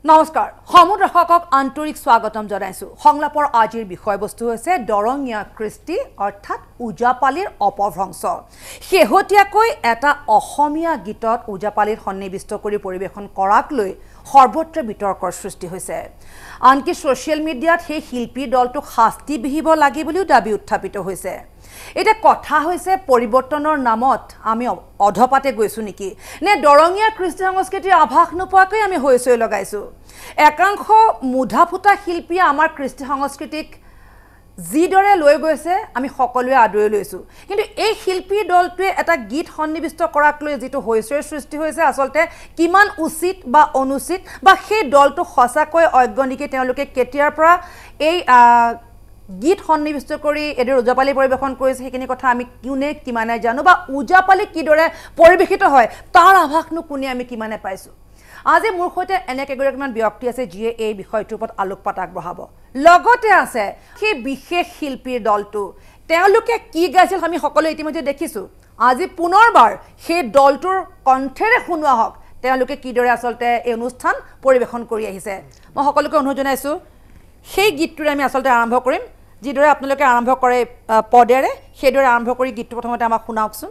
নমস্কাৰ সমুদ্ৰ দৰ্শকক আন্তৰিক স্বাগতম জনাইছো সংলাপৰ আজিৰ বিষয়বস্তু হৈছে দৰঙীয়া কৃষ্টি অৰ্থাৎ ওজাপালিৰ অপভ্ৰংশ শেহতীয়াকৈ এটা অসমীয়া গীতত ওজাপালিৰ সন্নিবিষ্ট কৰি পৰিবেশন কৰাক লৈ সৰ্বত্ৰ বিতৰ্কৰ সৃষ্টি হৈছে আনকি সোশ্যাল মিডিয়াত সেই শিল্পী দলটোক শাস্তি বিহিব লাগে বুলিও দাবী উত্থাপিত হৈছে এটা কথা হৈছে পৰিৱৰ্তনৰ নামত আমি অধপাতে গৈছো নেকি নে দৰঙীয়া কৃষ্টি সংস্কৃতিৰ আভাস নোপোৱাকৈ আমি হৈছৈ লগাইছো একাংশ মুধাফুটা শিল্পী আমাৰ কৃষ্টি সংস্কৃতিক জিদৰে লৈ গৈছে আমি সকলোৱে আদৰি লৈছো কিন্তু এই শিল্পী দলটোৱে এটা গীত সন্নিবিষ্ট কৰাক লৈ যেটো হৈছৈ সৃষ্টি হৈছে আসলতে কিমান উচিত বা অনুচিত বা সেই দলটো সঁচাকৈ অজ্ঞনিকে তেওঁলোকে কেতিয়াৰ পৰা এই গীত সন্নিবিষ্ট কৰি এডৰ ওজাপালি পৰিবেশন কৰিছে সেইখিনি কথা আমি কিনে কিমানে জানো বা ওজাপালি কিদৰে পৰিবেশিত হয় তাৰ আভাসনো কোনে আমি কিমানে পাইছো আজি মোৰ সৈতে এনেক এগৰাকীমান ব্যক্তি আছে যিয়ে এই বিষয়টোৰ ওপৰত আলোকপাত আগবঢ়াব লগতে আছে সেই বিশেষ শিল্পীৰ দলটো তেওঁলোকে কি গাইছিল আমি সকলো ইতিমধ্যে দেখিছো আজি পুনৰবাৰ সেই দলটোৰ কণ্ঠেৰে শুনোৱা হওক তেওঁলোকে কিদৰে আসলতে এই অনুষ্ঠান পৰিবেশন কৰি আহিছে মই সকলোকে অনুৰোধ জনাইছো সেই গীতটোৰে আমি আসলতে আৰম্ভ কৰিম যিদৰে আপোনালোকে আৰম্ভ কৰে পদেৰে সেইদৰে আৰম্ভ কৰি গীতটো প্ৰথমতে আমাক শুনাওকচোন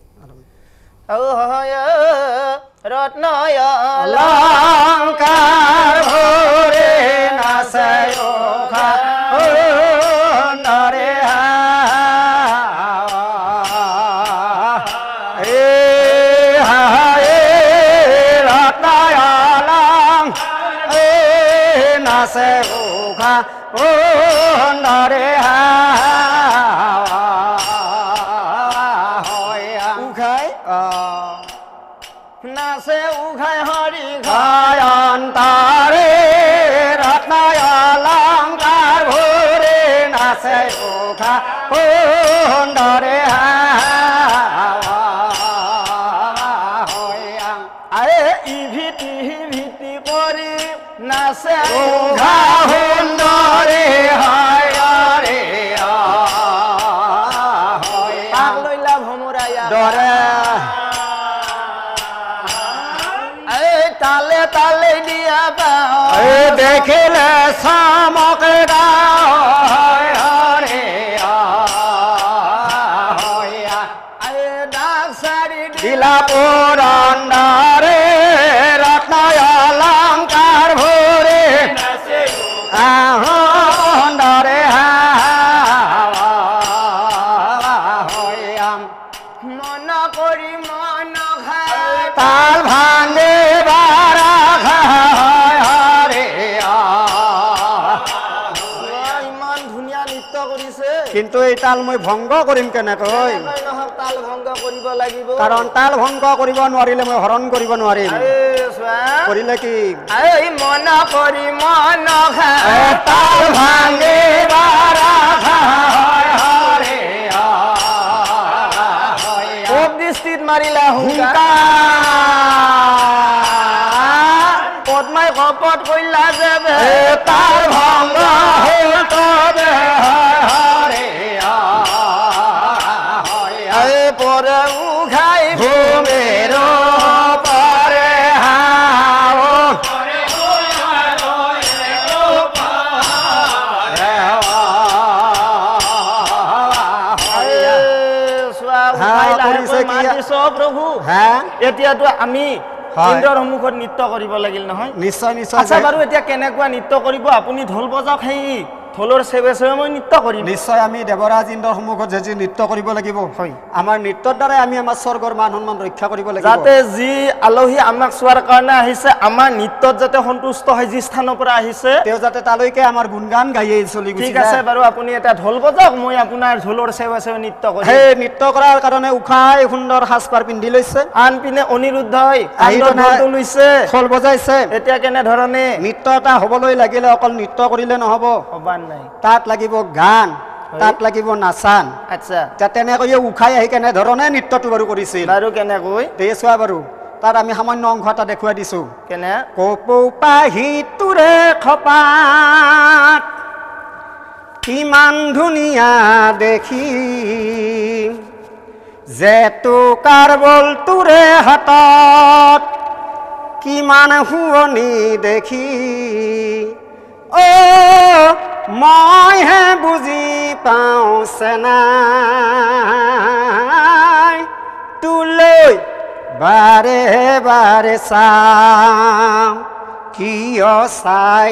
ৰত্নয় অলংকাৰ ভৰে নাচয় নৰে ৰত্নয় অলং নাচে উখা নৰে নাচে উঘাই হৰি ঘয়ন্তৰে ৰত্নয় অলংকাৰ ভৰে নাচে উঘা সুন্দৰে ইভিতি ভিতি কৰি নাচে উঘা সুন্দৰে হৰে লৈলা ভমুৰায়া দৰে তালে তালে দিয়া দেখিলে চামক দিলা পুৰন্দৰে ৰত্নয় অলংকাৰ ভৰে সুন্দৰে মন কৰি মন খাই তাল ভাঙে কিন্তু এই তাল মই ভংগ কৰিম কেনেকৈ তাল ভংগ কৰিব লাগিব কাৰণ তাল ভংগ কৰিব নোৱাৰিলে মই হৰণ কৰিব নোৱাৰিম কৰিলে কি এই মন কৰি মন তাল ভাঙে খুব দৃষ্টিত মাৰিলা হুংকা পদ্মাই কপট কৰিলা যে তাল ভংগ পরে উঘাই ভূমের পরে প্ৰভু এতিয়াতো আমি ইন্দ্ৰৰ সন্মুখত নৃত্য কৰিব লাগিল নহয় নিশ্চয় নিশ্চয় আচ্ছা বাৰু এতিয়া কেনেকুৱা নৃত্য কৰিব আপুনি ঢোল বজাওক সেই ঢোলৰ সেৱে সেৱে মই নৃত্য কৰিম নিশ্চয় আমি দেৱৰাজ ইন্দ্ৰৰ সন্মুখত যে নৃত্য কৰিব লাগিব আমাৰ নৃত্যৰ দ্বাৰাই আমি আমাৰ স্বৰ্গৰ মান সন্মান ৰক্ষা কৰিব লাগিব যাতে যি আলহী আমাক চোৱাৰ কাৰণে আহিছে আমাৰ নৃত্যত যাতে সন্তুষ্ট হয় যি স্থানৰ পৰা আহিছে তেওঁ যাতে তালৈকে আমাৰ গুণগান গাইয়ে চলি গুচি যায় ঠিক আছে বাৰু আপুনি এটা ঢোল বজাওক মই আপোনাৰ ঢোলৰ সেৱে সেৱে নৃত্য কৰিম হে নৃত্য কৰাৰ কাৰণে উখাই সুন্দৰ সাজপাৰ পিন্ধি লৈছে আন পিনে অনিৰুদ্ধই ঢোলটো লৈছে খোল বজাইছে এতিয়া কেনে ধৰণে নৃত্য এটা হ'বলৈ লাগিলে অকল নৃত্য কৰিলে নহব তাত লাগিব গান তাত লাগিব নাচান আচ্ছা তেনেকৈ উখাই আহি কেনে ধৰণে নৃত্যটো বাৰু কৰিছিল বাৰু কেনেকৈ চোৱা বাৰু তাত আমি সামান্য অংশ এটা দেখুৱাই দিছো কেনে কপৌ পাহি তোৰে খপাত কিমান ধুনীয়া দেখি জেতুকাৰ বল তোৰে হাতত কিমান শুৱনি দেখি অ মইহে বুজি পাওঁ চেনাই তোলৈ বাৰে বাৰে চাওঁ কিয় চাই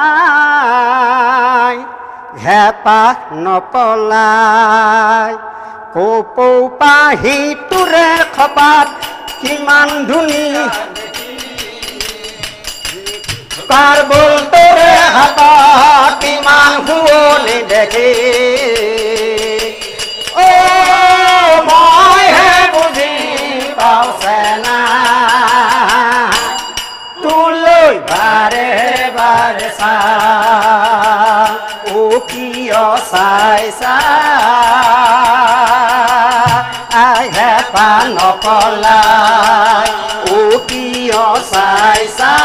চাই হেঁপাহ নপলাই কপৌ পাহি তোৰে খপাত কিমান ধুনীয়া কাৰ বল তোৰে হাতত কিমান শুৱনি দেখি অ মইহে বুজি পাওঁ চেনা তোলৈ বাৰে বাৰে চাওঁ ও কিয় চাই চাই হেঁপাহ নপলাই ও কিয় চাই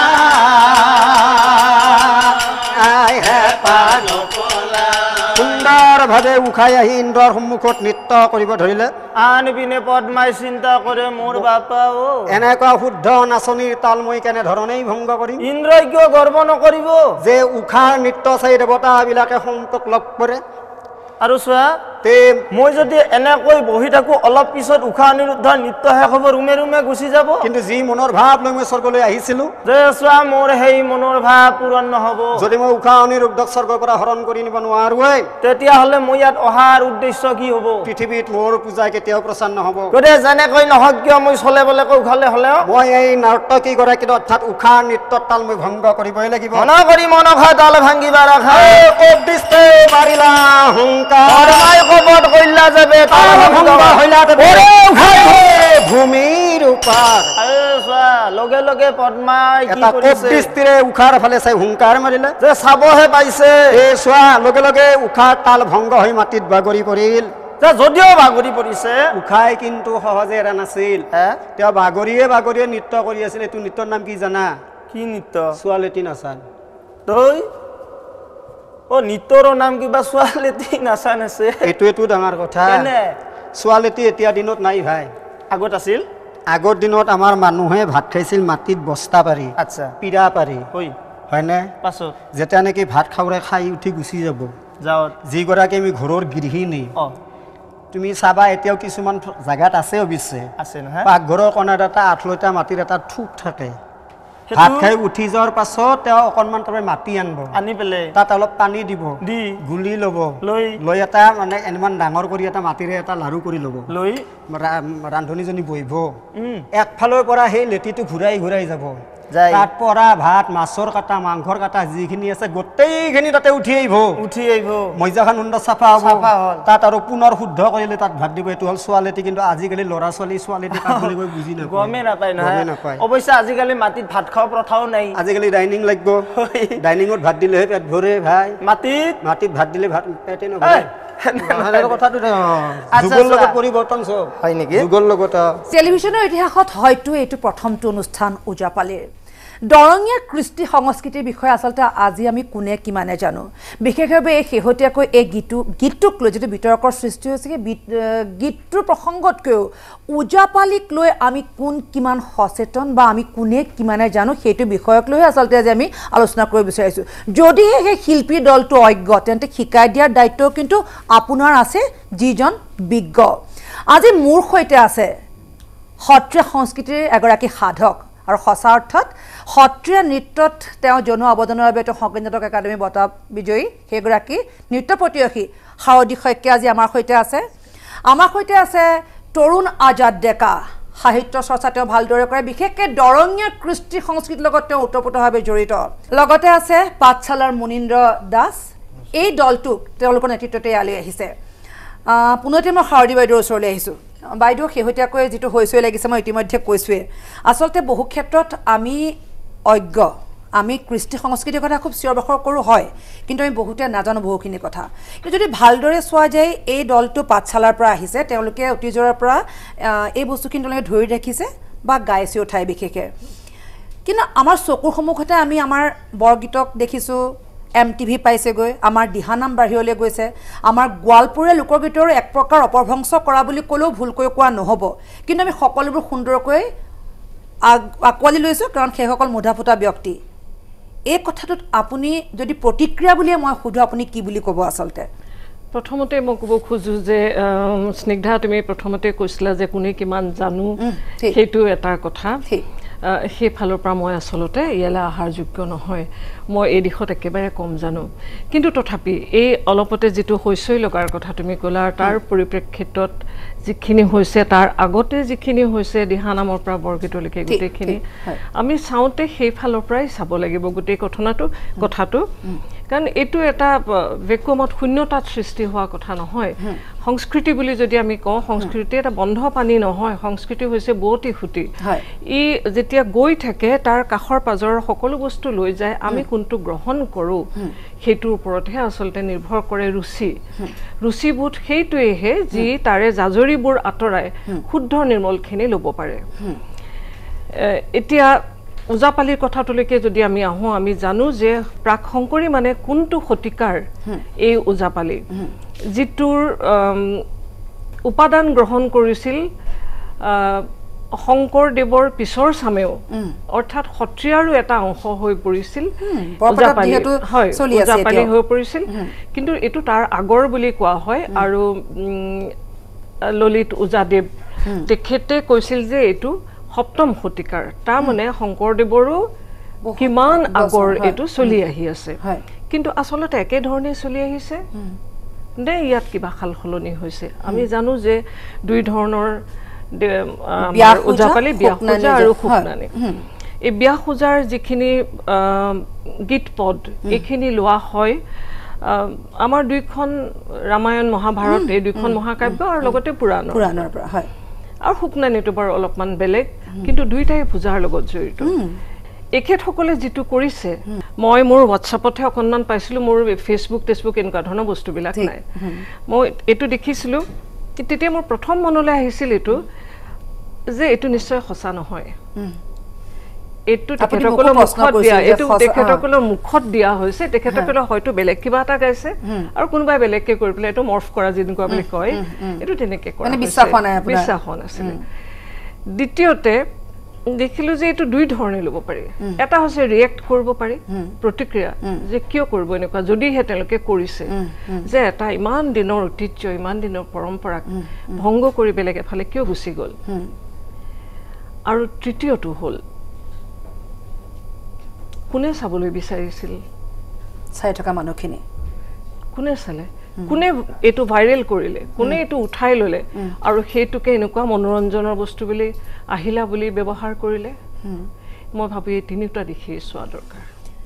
চাই হেঁপাহ নপলাই সুন্দৰভাৱে উখাই আহি ইন্দ্ৰৰ সন্মুখত নৃত্য কৰিব ধৰিলে আন পিনে পদ্মাই চিন্তা কৰে মোৰ বাপা অ এনেকুৱা শুদ্ধ নাচনীৰ তাল মই কেনেধৰণেই ভংগ কৰিম ইন্দ্ৰই কিয় গৰ্ব নকৰিব যে উখাৰ নৃত্য চাই দেৱতাবিলাকে সন্তোষ লাভ কৰে আৰু চোৱা মই যদি এনেকৈ বহি থাকো অলপ পিছত উষা অনিৰুদ্ধৰ নৃত্য শেষ হ'ব ৰুমে ৰুমে গুচি যাব কিন্তু যি মনৰ ভাৱ লৈ মই স্বৰ্গলৈ আহিছিলো যে চোৱা মোৰ সেই মনৰ ভাৱ পূৰণ নহ'ব যদি মই উষা অনিৰুদ্ধক স্বৰ্গৰ পৰা হৰণ কৰি নিব নোৱাৰোৱে তেতিয়াহ'লে মই ইয়াত অহাৰ উদ্দেশ্য কি হ'ব পৃথিৱীত মোৰ পূজা কেতিয়াও প্ৰচাৰ নহ'ব গতিকে যেনেকৈ নহওক কিয় মই চলে বলেকৈ উখালে হ'লেও মই এই নৰ্তকীগৰাকী অৰ্থাৎ উষাৰ নৃত্যৰ তাল মই ভংগ কৰিবই লাগিব মন কৰি মনসা তাল ভাঙিবা ৰাখা মাৰিলা হুংকাৰ কবত কইলা যাবে ভূমিৰ ওপাৰ লগে লগে পদ্মাই এটা কপদৃষ্টিৰে উষাৰ ফালে চাই হুংকাৰ মাৰিলে যে চাবহে পাইছে এই চোৱা লগে লগে উষাৰ তাল ভংগ হৈ মাটিত বাগৰি পৰিল যদিও বাগৰি পৰিছে উষাই কিন্তু সহজে এৰা নাছিল তেওঁ বাগৰিয়ে বাগৰিয়ে নৃত্য কৰি আছিল এইটো নৃত্যৰ নাম কি জানা কি নৃত্য ছোৱালেটি নাচান তই ও নৃত্যৰ নাম কিবা ছোৱালেটি নাচান আছে এইটোৱেতো ডাঙৰ কথা ছোৱালেটি এতিয়া দিনত নাই ভাই আগত আছিল আগৰ দিনত আমাৰ মানুহে ভাত খাইছিল মাটিত বস্তা পাৰি আচ্ছা পিৰা পাৰি হয়নে পাছত যেতিয়া নেকি ভাত খাবলৈ খাই উঠি গুচি যাব যাওঁত যিগৰাকী আমি ঘৰৰ গৃহিণী তুমি চাবা এতিয়াও কিছুমান জাগাত আছে অৱশ্যে আছে নহয় পাকঘৰৰ কোণাত এটা আঠলতা মাটিৰ এটা ঠুক থাকে ভাত খাই উঠি যোৱাৰ পাছত তেওঁ অকণমান তাৰমানে মাটি আনিব আনি পেলাই তাত অলপ পানী দিব দি গুলি ল'ব লৈ এটা মানে ইমান ডাঙৰ কৰি এটা মাটিৰে এটা লাৰু কৰি ল'ব লৈ ৰান্ধনীজনী বহিব একফালৰ পৰা সেই লেটিটো ঘূৰাই ঘূৰাই যাব যায় তাত পৰা ভাত মাছৰ কাটা মাংসৰ কাটা যিখিনি আছে গোটেইখিনি তাতে উঠি আহিব মইজাখান উন্দ চাফা হ'ব তাত আৰু পুনৰ শুদ্ধ কৰিলে তাত ভাত দিব এইটো হ'ল ছোৱালেটি কিন্তু আজিকালি ল'ৰা ছোৱালী ছোৱালেটি কাক বুলি কৈ বুজি নাপায় গমেই নাপায় নহয় অৱশ্যে আজিকালি মাটিত ভাত খোৱা প্ৰথাও নাই আজিকালি ডাইনিং লাগিব ডাইনিঙত ভাত দিলেহে পেট ভৰে ভাই মাটিত ভাত দিলে ভাত পেটে নভৰে টেলিভিছনৰ ইতিহাসত হয়তো এইটো প্ৰথমটো অনুষ্ঠান ওজাপালিৰ দৰঙীয়া কৃষ্টি সংস্কৃতিৰ বিষয়ে আচলতে আজি আমি কোনে কিমানে জানো বিশেষভাৱে এই শেহতীয়াকৈ এই গীতটোক লৈ যিটো বিতৰ্কৰ সৃষ্টি হৈছে গীতটোৰ প্ৰসংগতকৈও ওজাপালিক লৈ আমি কোন কিমান সচেতন বা আমি কোনে কিমানে জানো সেইটো বিষয়ক লৈ আচলতে আজি আমি আলোচনা কৰিব বিচাৰিছোঁ যদিহে সেই শিল্পী দলটো অজ্ঞ তেন্তে শিকাই দিয়াৰ দায়িত্ব কিন্তু আপোনাৰ আছে যিজন বিজ্ঞ আজি মোৰ সৈতে আছে সত্ৰীয়া সংস্কৃতিৰ এগৰাকী সাধক আৰু সঁচা অৰ্থত সত্ৰীয়া নৃত্যত তেওঁ জনোৱা অৱদানৰ বাবে তেওঁ সংগীত নাটক একাডেমী বঁটা বিজয়ী সেইগৰাকী নৃত্য প্ৰতিয়সী শাৰদী শইকীয়া আজি আমাৰ সৈতে আছে তৰুণ আজাদ ডেকা সাহিত্য চৰ্চা তেওঁ ভালদৰে কৰে বিশেষকৈ দৰঙীয়া কৃষ্টি সংস্কৃতিৰ লগত তেওঁ ওতপ্ৰোতভাৱে জড়িত লগতে আছে পাঠশালাৰ মুনীন্দ্ৰ দাস এই দলটোক তেওঁলোকৰ নেতৃত্বতে ইয়ালৈ আহিছে পুনতে মই শাৰদী বাইদেউৰ ওচৰলৈ আহিছোঁ বাইদেউ শেহতীয়াকৈ যিটো হৈছিল লাগিছে মই ইতিমধ্যে কৈছোঁৱে আচলতে বহু ক্ষেত্ৰত আমি অজ্ঞ আমি কৃষ্টি সংস্কৃতিৰ কথা খুব চিঞৰ বাখৰ কৰোঁ হয় কিন্তু আমি বহুতে নাজানো বহুখিনি কথা কিন্তু যদি ভালদৰে চোৱা যায় এই দলটো পাঠশালাৰ পৰা আহিছে তেওঁলোকে অতীজৰ পৰা এই বস্তুখিনি তেওঁলোকে ধৰি ৰাখিছে বা গাইছে উঠাই বিশেষকৈ কিন্তু আমাৰ চকুৰ সন্মুখতে আমি আমাৰ বৰগীতক দেখিছোঁ MTV পাইছেগৈ আমাৰ দিহানাম বাহিৰলৈ গৈছে আমাৰ গোৱালপুৰীয়া লোকগীতৰ এক প্ৰকাৰ অপভ্ৰংশ কৰা বুলি ক'লেও ভুলকৈ কোৱা নহ'ব কিন্তু আমি সকলোবোৰ সুন্দৰকৈ আকোৱালি লৈছোঁ কাৰণ সেইসকল মুধা ফুটা ব্যক্তি এই কথাটোত আপুনি যদি প্ৰতিক্ৰিয়া বুলিয়ে মই সুধো আপুনি কি বুলি ক'ব আচলতে প্ৰথমতে মই ক'ব খোজো যে স্নিগ্ধা তুমি প্ৰথমতে কৈছিলা যে কোনে কিমান জানো সেইটো এটা কথা সেই ফালৰ পৰা মই আচলতে ইয়ালৈ আহাৰ যোগ্য নহয় মই এই দিশত একেবাৰে কম জানো কিন্তু তথাপি এই অলপতে যিটো হৈছই লগাৰ কথা তুমি ক'লা তাৰ পৰিপ্ৰেক্ষিতত যিখিনি হৈছে তাৰ আগতে যিখিনি হৈছে দিহানামৰ পৰা বৰগীতলৈকে গোটেইখিনি আমি চাওঁতে সেই ফালৰ পৰাই চাব লাগিব গোটেই কথাটো কাৰণ এইটো এটা ভেকুৱামত শূন্যতাত সৃষ্টি হোৱা কথা নহয় সংস্কৃতি বুলি যদি আমি কওঁ সংস্কৃতি এটা বন্ধ পানী নহয় সংস্কৃতি হৈছে বহুতি খুঁটি ই যেতিয়া গৈ থাকে তাৰ কাষৰ পাজৰৰ সকলো বস্তু লৈ যায় আমি কোনটো গ্ৰহণ কৰোঁ সেইটোৰ ওপৰতহে আচলতে নিৰ্ভৰ কৰে ৰুচিবোধ সেইটোৱেহে যি তাৰে জাজৰিবোৰ আঁতৰাই শুদ্ধ নিৰ্মলখিনি ল'ব পাৰে এতিয়া ওজাপালিৰ কথাটোলৈকে যদি আমি আহোঁ আমি জানো যে প্ৰাক শংকৰী মানে কোনটো শতিকাৰ এই ওজাপালি যিটোৰ উপাদান গ্ৰহণ কৰিছিল শংকৰদেৱৰ পিছৰ চামেও অৰ্থাৎ সত্ৰীয়াৰো এটা অংশ হৈ পৰিছিল ওজাপালি হৈ পৰিছিল কিন্তু এইটো তাৰ আগৰ বুলি কোৱা হয় আৰু ললিত ওজাদেৱ তেখেতে কৈছিল যে এইটো সপ্তম শতিকাৰ তাৰ মানে শংকৰদেৱৰো কিমান আগৰ এইটো চলি আহি আছে কিন্তু আচলতে একে ধৰণে চলি আহিছে নে ইয়াত কিবা সালসলনি হৈছে আমি জানো যে দুই ধৰণৰ ওজাপালি বিয়া পূজা আৰু শুকনানি এই বিয়া পূজাৰ যিখিনি গীত পদ এইখিনি লোৱা হয় আমাৰ দুইখন ৰামায়ণ মহাভাৰত এই দুইখন মহাকাব্য আৰু লগতে পুৰাণৰ পৰা হয় আৰু শুকনানিটো বাৰু অলপমান বেলেগ কিন্তু দুইটাই পূজাৰ লগত জড়িত এখেতসকলে যিটো কৰিছে মই মোৰ হোৱাটছআপতহে অকণমান পাইছিলোঁ মোৰ ফেচবুক এনেকুৱা ধৰণৰ বস্তুবিলাক নাই মই এইটো দেখিছিলোঁ তেতিয়া মোৰ প্ৰথম মনলৈ আহিছিল এইটো যে এইটো নিশ্চয় সঁচা নহয় এইটো তেখেতসকলৰ মুখত দিয়া হৈছে তেখেতসকলে হয়তো বেলেগ কিবা এটা গাইছে আৰু কোনোবাই বেলেগকে কৰি পেলাই এইটো মৰ্ফ কৰা যেনেকুৱা বুলি কয় এইটো তেনেকৈ কৰা বিশ্বাস হোৱা নাছিলে দ্বিতীয়তে দেখিলোঁ যে এইটো দুই ধৰণে ল'ব পাৰি এটা হৈছে ৰিয়েক্ট কৰিব পাৰি প্ৰতিক্ৰিয়া যে কিয় কৰিব এনেকুৱা যদিহে তেওঁলোকে কৰিছে যে এটা ইমান দিনৰ ঐতিহ্য ইমান দিনৰ পৰম্পৰাক ভংগ কৰি বেলেগ এফালে কিয় গুচি গ'ল আৰু তৃতীয়টো হ'ল কোনে চাবলৈ বিচাৰিছিল চাই থকা মানুহখিনি কোনে চালে কোনে এইটো ভাইৰেল কৰিলে কোনে এইটো উঠাই ল'লে আৰু সেইটোকে এনেকুৱা মনোৰঞ্জনৰ বস্তু বুলি আহিলা বুলি ব্যৱহাৰ কৰিলে মই ভাবোঁ এই তিনিটা দিশেই চোৱা দৰকাৰ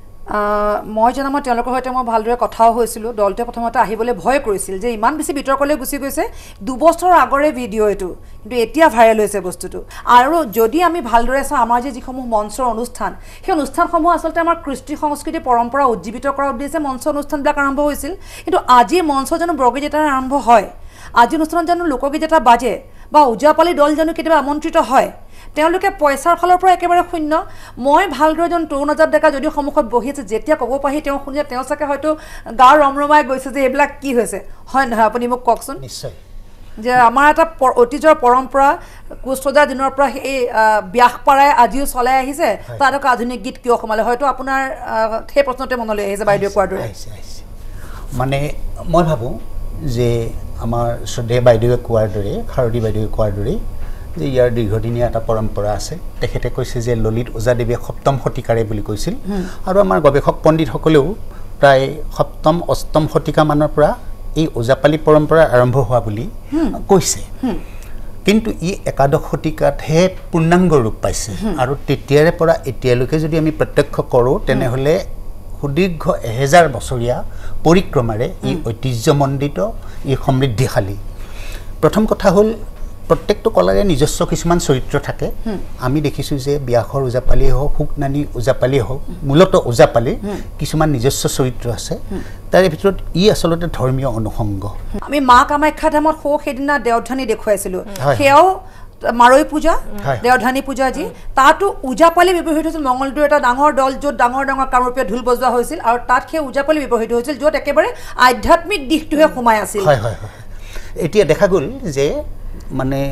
মই জনামত তেওঁলোকৰ সৈতে মই ভালদৰে কথাও হৈছিলোঁ দলটোৱে প্ৰথমতে আহিবলৈ ভয় কৰিছিল যে ইমান বেছি বিতৰ্কলৈ গুচি গৈছে 2 বছৰৰ আগৰে ভিডিঅ' এইটো কিন্তু এতিয়া ভাইৰেল হৈছে বস্তুটো আৰু যদি আমি ভালদৰে চাওঁ আমাৰ যিসমূহ মঞ্চৰ অনুষ্ঠান সেই অনুষ্ঠানসমূহ আচলতে আমাৰ কৃষ্টি সংস্কৃতি পৰম্পৰা উজ্জীৱিত কৰাৰ উদ্দেশ্যে মঞ্চ অনুষ্ঠানবিলাক আৰম্ভ হৈছিল কিন্তু আজিৰ মঞ্চ জানো বৰগীত এটা আৰম্ভ হয় আজি অনুষ্ঠানত জানো লোকগীত এটা বাজে বা ওজাপালি দল জানো কেতিয়াবা আমন্ত্ৰিত হয় তেওঁলোকে পইচাৰ ফালৰ পৰা একেবাৰে শূন্য মই ভালদৰে এজন তৰুণ আজাদ ডেকা যদিও সন্মুখত বহি আছে যেতিয়া ক'ব পাৰি তেওঁ শুনিলে তেওঁ চাগে হয়তো গাৰ ৰমৰমাই গৈছে যে এইবিলাক কি হৈছে হয় নহয় আপুনি মোক কওকচোন নিশ্চয় যে আমাৰ এটা ঐতিহ্যৰ পৰম্পৰা কোচৰজাৰ দিনৰ পৰা এই ব্যাসপাৰাই আজিও চলাই আহিছে তাত এটা আধুনিক গীত কিয় সোমালে হয়তো আপোনাৰ সেই প্ৰশ্নতে মনলৈ আহিছে বাইদেউ কোৱাৰ দৰে মানে মই ভাবোঁ যে আমাৰ শ্ৰদ্ধেয় বাইদেৱে কোৱাৰ দৰে খাৰদী বাইদেৱে কোৱাৰ দৰে যে ইয়াৰ দীৰ্ঘদিনীয়া এটা পৰম্পৰা আছে তেখেতে কৈছে যে ললিত ওজাদেৱে সপ্তম শতিকাৰে বুলি কৈছিল আৰু আমাৰ গৱেষক পণ্ডিতসকলেও প্ৰায় সপ্তম অষ্টম শতিকামানৰ পৰা এই ওজাপালি পৰম্পৰা আৰম্ভ হোৱা বুলি কৈছে কিন্তু ই একাদশ শতিকাতহে পূৰ্ণাংগ ৰূপ পাইছে আৰু তেতিয়াৰে পৰা এতিয়ালৈকে যদি আমি প্ৰত্যক্ষ কৰোঁ তেনেহ'লে সুদীৰ্ঘ 1000 বছৰীয়া পৰিক্ৰমাৰে ই ঐতিহ্যমণ্ডিত ই সমৃদ্ধিশালী প্ৰথম কথা হ'ল প্ৰত্যেকটো কলাৰে নিজস্ব কিছুমান চৰিত্ৰ থাকে আমি দেখিছোঁ যে ব্যাসৰ ওজাপালিয়ে হওক শুকনানি ওজাপালিয়ে হওক মূলতঃ ওজাপালিৰ কিছুমান নিজস্ব চৰিত্ৰ আছে তাৰে ভিতৰত ই আচলতে ধৰ্মীয় অনুষংগ আমি মা কামাখ্যা ধামত সেইদিনা দেওধানী দেখুৱাইছিলোঁ সেয়াও মাৰৈ পূজা দেওধানী পূজা যি তাতো ওজাপালি ব্যৱহৃত হৈছিল মংগলদৈৰ এটা ডাঙৰ দল য'ত ডাঙৰ কামৰূপীয়া ঢোল বজোৱা হৈছিল আৰু তাত সেই ওজাপালি ব্যৱহৃত হৈছিল য'ত একেবাৰে আধ্যাত্মিক দিশটোহে সোমাই আছিল এতিয়া দেখা গ'ল যে মানে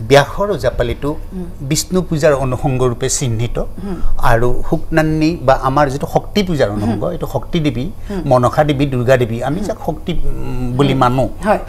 ব্যাসৰ ওজাপালিটো বিষ্ণু পূজাৰ অনুষংগ ৰূপে চিহ্নিত আৰু শুকনান্নি বা আমাৰ যেটো শক্তি পূজাৰ অনুষংগ এটো শক্তি দেৱী মনসা দেৱী দুৰ্গা দেৱী আমি যাক শক্তি বুলি মানো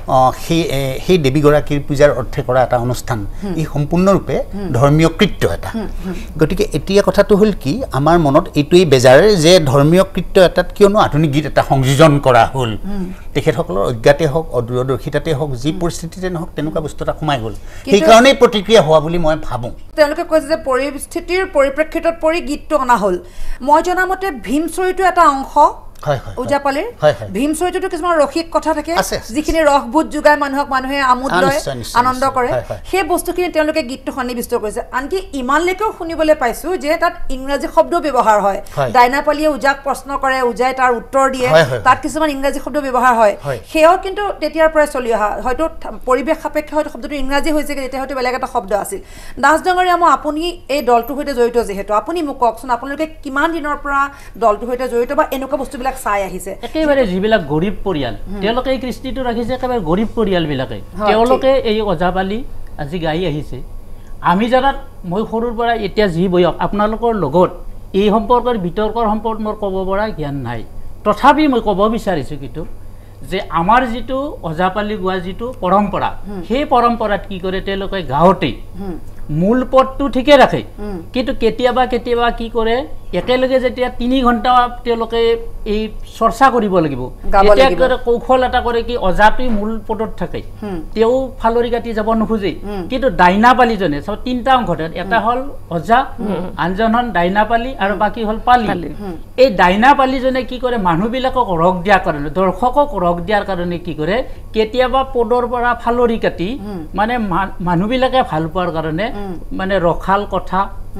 সেই দেৱী গৰাকীৰ পূজাৰ অৰ্থে কৰা এটা অনুষ্ঠান ই সম্পূৰ্ণৰূপে ধৰ্মীয় কৃত্য এটা গতিকে এতিয়া কথাটো হল কি আমাৰ মনত এইটোই বেজাৰে যে ধৰ্মীয় কৃত্য এটাত কিয়নো আধুনিক গীত এটা সংযোজন কৰা হল তেখেতসকলৰ অজ্ঞাতে হওক অদূৰদৰ্শিতাতে হওক যি পৰিস্থিতিতে নহওক তেনেকুৱা বস্তু এটা সোমাই গ'ল সেই কাৰণে প্ৰতিক্ৰিয়া হোৱা বুলি মই ভাবো তেওঁলোকে কৈছে যে পৰিস্থিতিৰ পৰিপ্ৰেক্ষিতত পৰি গীতটো অনা হল মই জনামতে ভীম চৰিত্ৰ এটা অংশ ওজাপালিৰ ভীম চৰিত্ৰটো কিছুমান ৰসিক কথা থাকে যিখিনি ৰসবোধ যোগাই মানুহে আমোদ লয় আনন্দ কৰে সেই বস্তুখিনি তেওঁলোকে গীতটো সন্নিবিষ্ট কৰিছে আনকি ইমানলৈকেও শুনিবলৈ পাইছো যে তাত ইংৰাজী শব্দ ব্যৱহাৰ হয় ডাইনাপালিয়ে উজাক প্ৰশ্ন কৰে উজাই তাৰ উত্তৰ দিয়ে তাত কিছুমান ইংৰাজী শব্দ ব্যৱহাৰ হয় সেয়াও কিন্তু তেতিয়াৰ পৰাই চলি অহা হয়তো পৰিৱেশ সাপেক্ষে হয়তো শব্দটো ইংৰাজী হৈছে তেতিয়া হয়তো বেলেগ এটা শব্দ আছিল দাস ডাঙৰীয়া মই আপুনি এই দলটোৰ সৈতে জড়িত যিহেতু আপুনি মোক কওকচোন আপোনালোকে কিমান দিনৰ পৰা দলটোৰ সৈতে জড়িত বা এনেকুৱা বস্তুবিলাক চাই আহিছে একেবাৰে যিবিলাক গৰীব পৰিয়াল তেওঁলোকে এই কৃষ্টিটো ৰাখিছে একেবাৰে গৰীব পৰিয়ালবিলাকে তেওঁলোকে এই ওজাপালি আজি গাই আহিছে আমি জানাত মই সৰুৰ পৰা এতিয়া যি বয়স আপোনালোকৰ লগত এই সম্পৰ্কৰ বিতৰ্কৰ সম্পৰ্ক মোৰ ক'ব পৰা জ্ঞান নাই তথাপি মই ক'ব বিচাৰিছোঁ কিন্তু যে আমাৰ যিটো ওজাপালি গোৱা যিটো পৰম্পৰা সেই পৰম্পৰাত কি কৰে তেওঁলোকে গাঁৱতে মূল পদটো ঠিকে ৰাখে কিন্তু কেতিয়াবা কি কৰে একেলগে যেতিয়া 3 ঘণ্টা তেওঁলোকে এই চৰ্চা কৰিব লাগিব এতিয়া কৌশল এটা কৰে কি অজাপি মূল পদত থাকে তেও ফালৰি কাটি যাব নোখোজে কিন্তু ডাইনাপালিজনে সব 3টা অংশ এটা হল অজা আনজন হল ডাইনাপালি আৰু বাকি হল পালি এই ডাইনাপালিজনে কি কৰে মানুহবিলাকক ৰগ দিয়া কাৰণে দৰ্শকক ৰগ দিয়াৰ কাৰণে কি কৰে কেতিয়াবা পদৰ পৰা ফালৰি কাটি মানে মানুহবিলাকে ভাল পোৱাৰ কাৰণে মানে ৰখাল কথা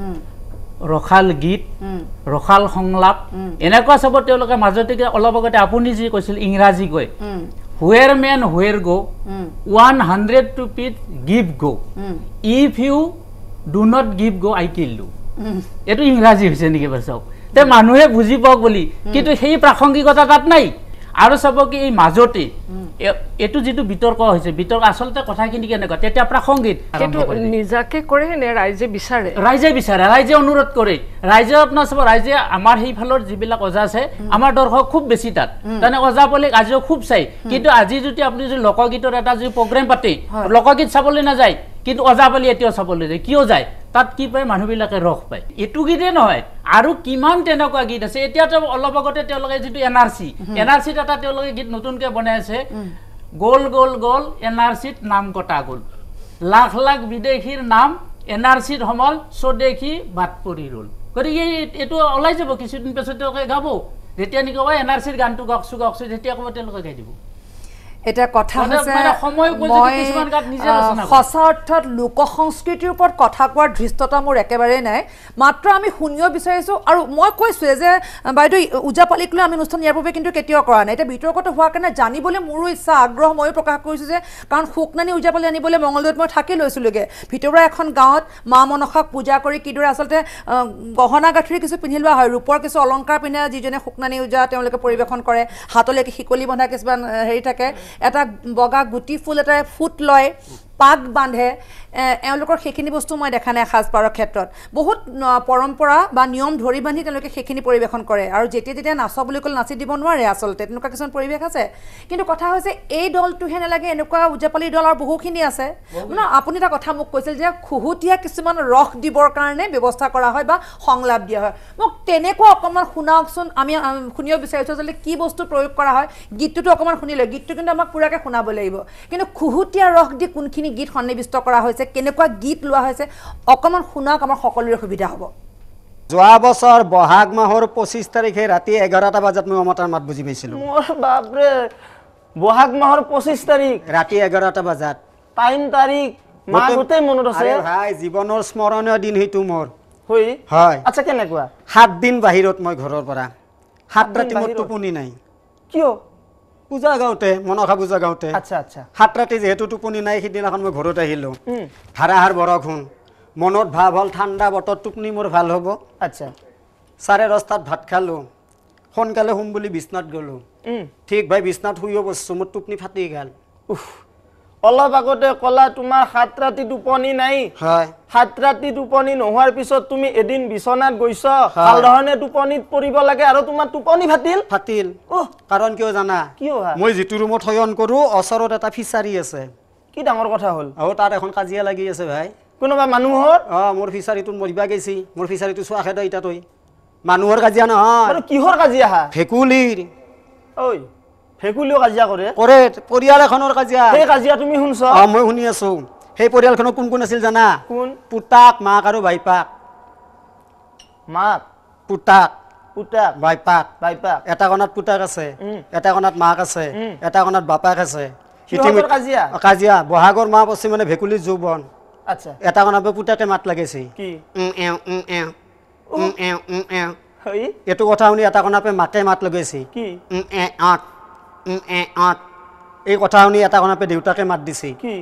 ৰখাল গীত ৰখাল সংলাপ এনেকুৱা সব তেওঁলোকে মাজতে অলপ আগতে আপুনি যি কৈছিল ইংৰাজী কয় where man where go 100 rupees give go if you do not give go I kill you এটো ইংৰাজী হৈছে নেকি বছক তে মানুহে বুজি পাওক বুলি কিন্তু সেই প্ৰাসংগিকতা তাত নাই আৰু সব কি এই মাজতে এটো যেটো বিতৰ্ক হৈছে বিতৰ্ক আসলতে কথাখিনি কেনেকুৱা তেতিয়া প্ৰাসংগিক কিন্তু নিজাকে কৰে নে ৰাইজে বিচাৰে ৰাইজে অনুৰোধ কৰে ৰাইজে আপোনাৰ সব ৰাইজে আমাৰ সেই ফালৰ যিবিলাক অজা আছে আমাৰ দৰ্শক খুব বেছি তাত তানে অজাপলিক আজিও খুব চাই কিন্তু আজি যদি আপুনি যদি লোকগীতৰ এটা যদি প্ৰগ্ৰাম পাতে লোকগীত চাবলৈ না যায় কিন্তু অজাপলি এতিয়াও চাবলৈ যায় কিয় যায় তাত কি পায় মানুহবিলাকে ৰস পায় এটু গীতে নহয় আৰু কিমান তেনেকুৱা গীত আছে এতিয়াতো অলপ আগতে তেওঁলোকে যেটো এনআৰসি এটা তেওঁলোকে গীত নতুনকৈ বনাই আছে গোল গোল গোল এনআৰসিত নাম কটা গ'ল লাখ লাখ বিদেশীৰ নাম এনআৰসিত সমল স্বদেশী বাট পৰি ৰল গতিকে এটো ওলাই যাব কিছুদিন পিছত তেওঁলোকে গাব যেতিয়া নিক এনআৰসিৰ গানটো গাওকছো যেতিয়া ক'ব তেওঁলোকে গাই দিব এটা কথা হৈছে সঁচা অৰ্থত লোক সংস্কৃতিৰ ওপৰত কথা কোৱাৰ ধৃষ্টতা মোৰ একেবাৰে নাই মাত্ৰ আমি শুনিব বিচাৰিছো আৰু মই কৈছো যে বাইদেউ ওজাপালিক লৈ আমি অনুষ্ঠান ইয়াৰ বাবে কিন্তু কেতিয়াও কৰা নাই এটা বিতৰ্কটো হোৱাৰ কাৰণে জানিবলৈ মোৰো ইচ্ছা আগ্ৰহ মই প্ৰকাশ কৰিছো যে কাৰণ শুকনানি ওজাপালি আনিবলৈ মংগলদৈত মই থাকি লৈছিলোগে ভিতৰুৱা এখন গাঁৱত মা মনসাক পূজা কৰি কিদৰে আচলতে গহনা গাঁঠৰি কিছু পিন্ধি লোৱা হয় ৰূপৰ কিছু অলংকাৰ পিন্ধে যিজনে শুকনানি ওজা তেওঁলোকে পৰিৱেশন কৰে হাতলৈকে শিকলি বন্ধা কিছুমান হেৰি থাকে এটা বগা গুটি ফুল এটা ফুট লয় পাগ বান্ধে এওঁলোকৰ সেইখিনি বস্তু মই দেখা নাই সাজপাৰৰ ক্ষেত্ৰত বহুত পৰম্পৰা বা নিয়ম ধৰি বান্ধি তেওঁলোকে সেইখিনি পৰিৱেশন কৰে আৰু যেতিয়া নাচ বুলি ক'লে নাচি দিব নোৱাৰে আচলতে তেনেকুৱা কিছুমান পৰিৱেশ আছে কিন্তু কথা হৈছে এই দলটোহে নালাগে এনেকুৱা ওজাপালি দল আৰু বহুখিনি আছে আপুনি এটা কথা মোক কৈছিল যে খুহুতীয়া কিছুমান ৰস দিবৰ কাৰণে ব্যৱস্থা কৰা হয় বা সংলাপ দিয়া হয় মোক তেনেকুৱা অকণমান শুনাওকচোন আমি শুনিব বিচাৰিছোঁ যে কি বস্তু প্ৰয়োগ কৰা হয় গীতটোতো অকণমান শুনিলে গীতটো কিন্তু আমাক পুৰাকৈ শুনাব লাগিব কিন্তু খুহুতীয়া ৰস দি কোনখিনি গীত সন্নিবিষ্ট কৰা হৈছে কেনেকুৱা গীত লোৱা হৈছে অকমান শুনাক আমাৰ সকলোৰে সুবিধা হ'ব যোৱা বছৰ বহাগ মাহৰ 25 তাৰিখে ৰাতি 11টা বজাত মই অমতাৰ মাত বুজি পাইছিলো মোৰ বাপৰে বহাগ মাহৰ 25 তাৰিখ ৰাতি 11টা বজাত টাইম তাৰিখ মাহ গোটেই মনত আছে আৰে ভাই জীৱনৰ স্মৰণীয় দিন হেতু মোৰ হয় আচ্ছা কেনেকুৱা 7 দিন বাহিৰত মই ঘৰৰ পৰা 7 ৰাতি মোৰ টোপনি নাই কিয় পূজা গাওতে মনসা পূজা গাওতে আচ্ছা 7 ৰাতি যেহেতু টোপনি নাই সিদিনাখন মই ঘৰত আহিলো ধাৰাহাৰ বৰষুণ মনত ভাব হল ঠাণ্ডা বতৰ টোপনি মোৰ ভাল হ'ব আচ্ছা 10:30 ভাত খালো সোনকালে শুম বুলি বিছনাত গলো ঠিক ভাই বিছনাত শুইও বসছো মোৰ টোপনি ফাটি গেল অলপ আগতে কলা তোমাৰ 7 ৰাতি টোপনি নাই হয় 7 ৰাতি টোপনি নোহোৱাৰ পিছত তুমি এদিন বিছনাত গৈছ ভাল ধৰণে টোপনিত পৰিব লাগে আৰু তোমাৰ টোপনি ফাটিল কাৰণ কিয় জানা কিয় মই যেটো ৰুমত শয়ন কৰো অচৰত এটা ফিচাৰী আছে কি ডাঙৰ কথা হল তাত এখন কাজিয়া লাগি আছে ভাই কোনোবা মানুহৰ মোৰ ফিচাৰীটো মৰিবা গৈছি মোৰ ফিচাৰীটো চোৱা খেদা ইটা তই মানুহৰ কাজিয়া নহয় আৰু কিহৰ কাজিয়া ভেকুলিৰ ঐ ভেকুলিও কাজিয়া কৰে পৰিয়াল এখনৰ কাজিয়া সেই কাজিয়া তুমি শুনছ মই শুনি আছো সেই পৰিয়ালখনত কোন কোন আছিল জানা কোন পুতাক মাক আৰু বাইপাক মাক পুতাক বাইপাক এটা কণাত পুতাক আছে এটা কণাত মাক আছে এটা কণাত বাপাক আছে কিহৰ কাজিয়া কাজিয়া বহাগৰ মাহ পছি মানে ভেকুলিৰ যৌবন আচ্ছা এটা কণাত পুতাকে মাত লাগিছে কি এইটো কথা শুনি এটা কণাপে মাকে মাত লগাইছে কি এই কথা শুনি এটা কণাপে দেউতাকে মাত দিছে কি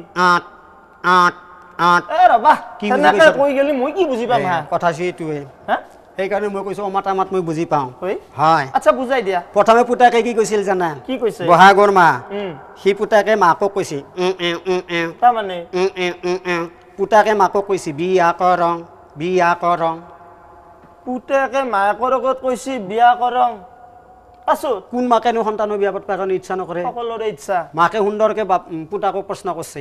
ৰবা কি কৈ গেলি মই কি বুজি পাম কথা সেইটোৱে সেইকাৰণে মই কৈছো অমাতা মাত মই বুজি পাওঁ হয় আচ্ছা বুজাই দিয়া প্ৰথমে পুতাকে কি কৈছিল জানা কি কৈছে বহাগৰ মাহ সি পুতাকে মাকক কৈছে তাৰমানে পুতাকে মাকক কৈছে বিয়া কৰং পুতাকে মাকৰ আগত কৈছে বিয়া কৰং আছো কোন মাকেনো সন্তানৰ বিয়া পাতিবৰ কাৰণে ইচ্ছা নকৰে সকলোৰে ইচ্ছা মাকে সুন্দৰকে পুতাকক প্ৰশ্ন কৰিছে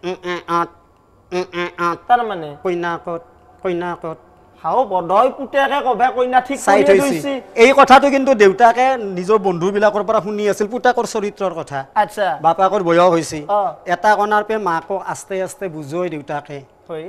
তাৰমানে কইনাকত হাও বধই পুতাকে কবা কইনা ঠিক কৰি দিছে এই কথাটো কিন্তু দেউতাকে নিজৰ বন্ধুবিলাকৰ পৰা শুনি আছিল পুতাকৰ চৰিত্ৰৰ কথা আচ্ছা বাপাকৰ বয়স হৈছে এটা কণাৰ পে মাকক আস্তে আস্তে বুজোই দেউতাকে হয়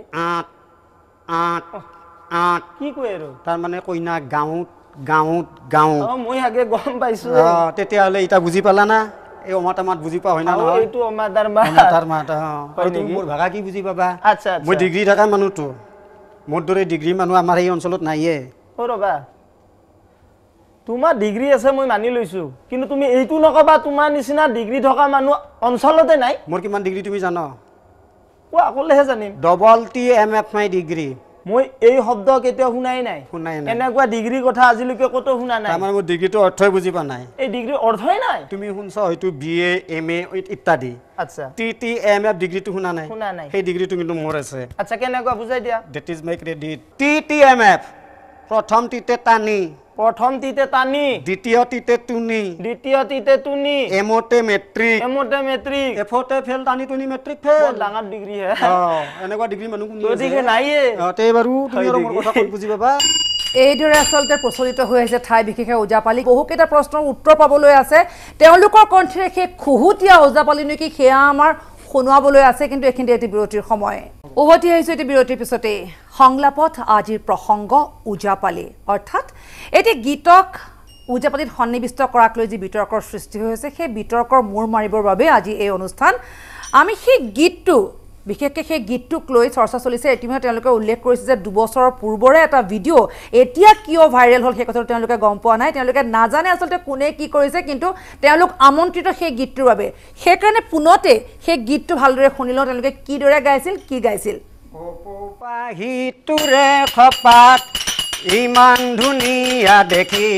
কি কয় আৰু তাৰ মানে কইনা গাঁৱত মই আগে গম পাইছো তেতিয়াহ'লে এটা বুজি পালা না এই অমাতা মাত বুজি পা হয় না নহয় এইটো অমাতাৰ মাত আৰু মোৰ ভাগা কি বুজি পাবা আচ্ছা মই ডিগ্ৰী থকা মানুহটো মোৰ দৰে ডিগ্ৰী মানুহ আমাৰ এই অঞ্চলত নাইয়ে ৰবা তোমাৰ ডিগ্ৰী আছে মই মানি লৈছো কিন্তু তুমি এইটো নকবা তোমাৰ নিচিনা ডিগ্ৰী থকা মানুহ অঞ্চলতে নাই মোৰ কিমান ডিগ্ৰী তুমি জানো অকলেহে জানিম TMF মাই ডিগ্ৰী মই এই শব্দ কেতিয়াও শুনাই নাই এনেকুৱা ডিগ্ৰী কথা আজিলৈকে কত শুনা নাই আমাৰ মোৰ ডিগ্ৰীটো অৰ্থই বুজি পা নাই এই ডিগ্ৰী অৰ্থই নাই তুমি শুনছ হয়তো BA MA ইত্যাদি আচ্ছা TMF ডিগ্ৰীটো শুনা নাই সেই ডিগ্ৰীটো কিন্তু মোৰ আছে আচ্ছা কেনেকুৱা বুজাই দিয়া that is my credit TMF প্ৰথম টিতে টানি দ্বিতীয় টিতে তুনি এমতে মেট্ৰিক এফতে ফেল টানি তুনি মেট্ৰিক ফেল ডাঙৰ ডিগ্ৰী হে এনেকুৱা ডিগ্ৰী মানুহ কোন আছে নাইয়ে তে বাৰু তুমি আৰু মোৰ কথা ক'ত বুজি পাবা এইদৰে আচলতে প্ৰচলিত হৈ আছে ঠাই বিশেষে ওজাপালি বহুকেইটা প্ৰশ্নৰ উত্তৰ পাবলৈ আছে তেওঁলোকৰ কণ্ঠৰে সেই খুহুতীয়া ওজাপালি নেকি সেয়া আমাৰ শুনোৱাবলৈ আছে কিন্তু এইখিনি এটি বিৰতিৰ সময় উভতি আহিছো এটি বিৰতিৰ পিছতে সংলাপত আজিৰ প্ৰসংগ ওজাপালি অৰ্থাৎ এটি গীতক ওজাপালিত সন্নিবিষ্ট কৰাক লৈ যি বিতৰ্কৰ সৃষ্টি হৈছে সেই বিতৰ্কৰ মূৰ মাৰিবৰ বাবে আজি এই অনুষ্ঠান আমি সেই গীতটো বিশেষকৈ সেই গীতটোক লৈ চৰ্চা চলিছে ইতিমধ্যে তেওঁলোকে উল্লেখ কৰিছে যে 2 বছৰৰ পূৰ্বৰে এটা ভিডিঅ' এতিয়া কিয় ভাইৰেল হ'ল সেই কথাটো তেওঁলোকে গম পোৱা নাই তেওঁলোকে নাজানে আচলতে কোনে কি কৰিছে কিন্তু তেওঁলোক আমন্ত্ৰিত সেই গীতটোৰ বাবে সেইকাৰণে পুনতে সেই গীতটো ভালদৰে শুনি লওঁ তেওঁলোকে কিদৰে গাইছিল কি গাইছিল পাহিটোৰে খপাত ইমান ধুনীয়া দেখি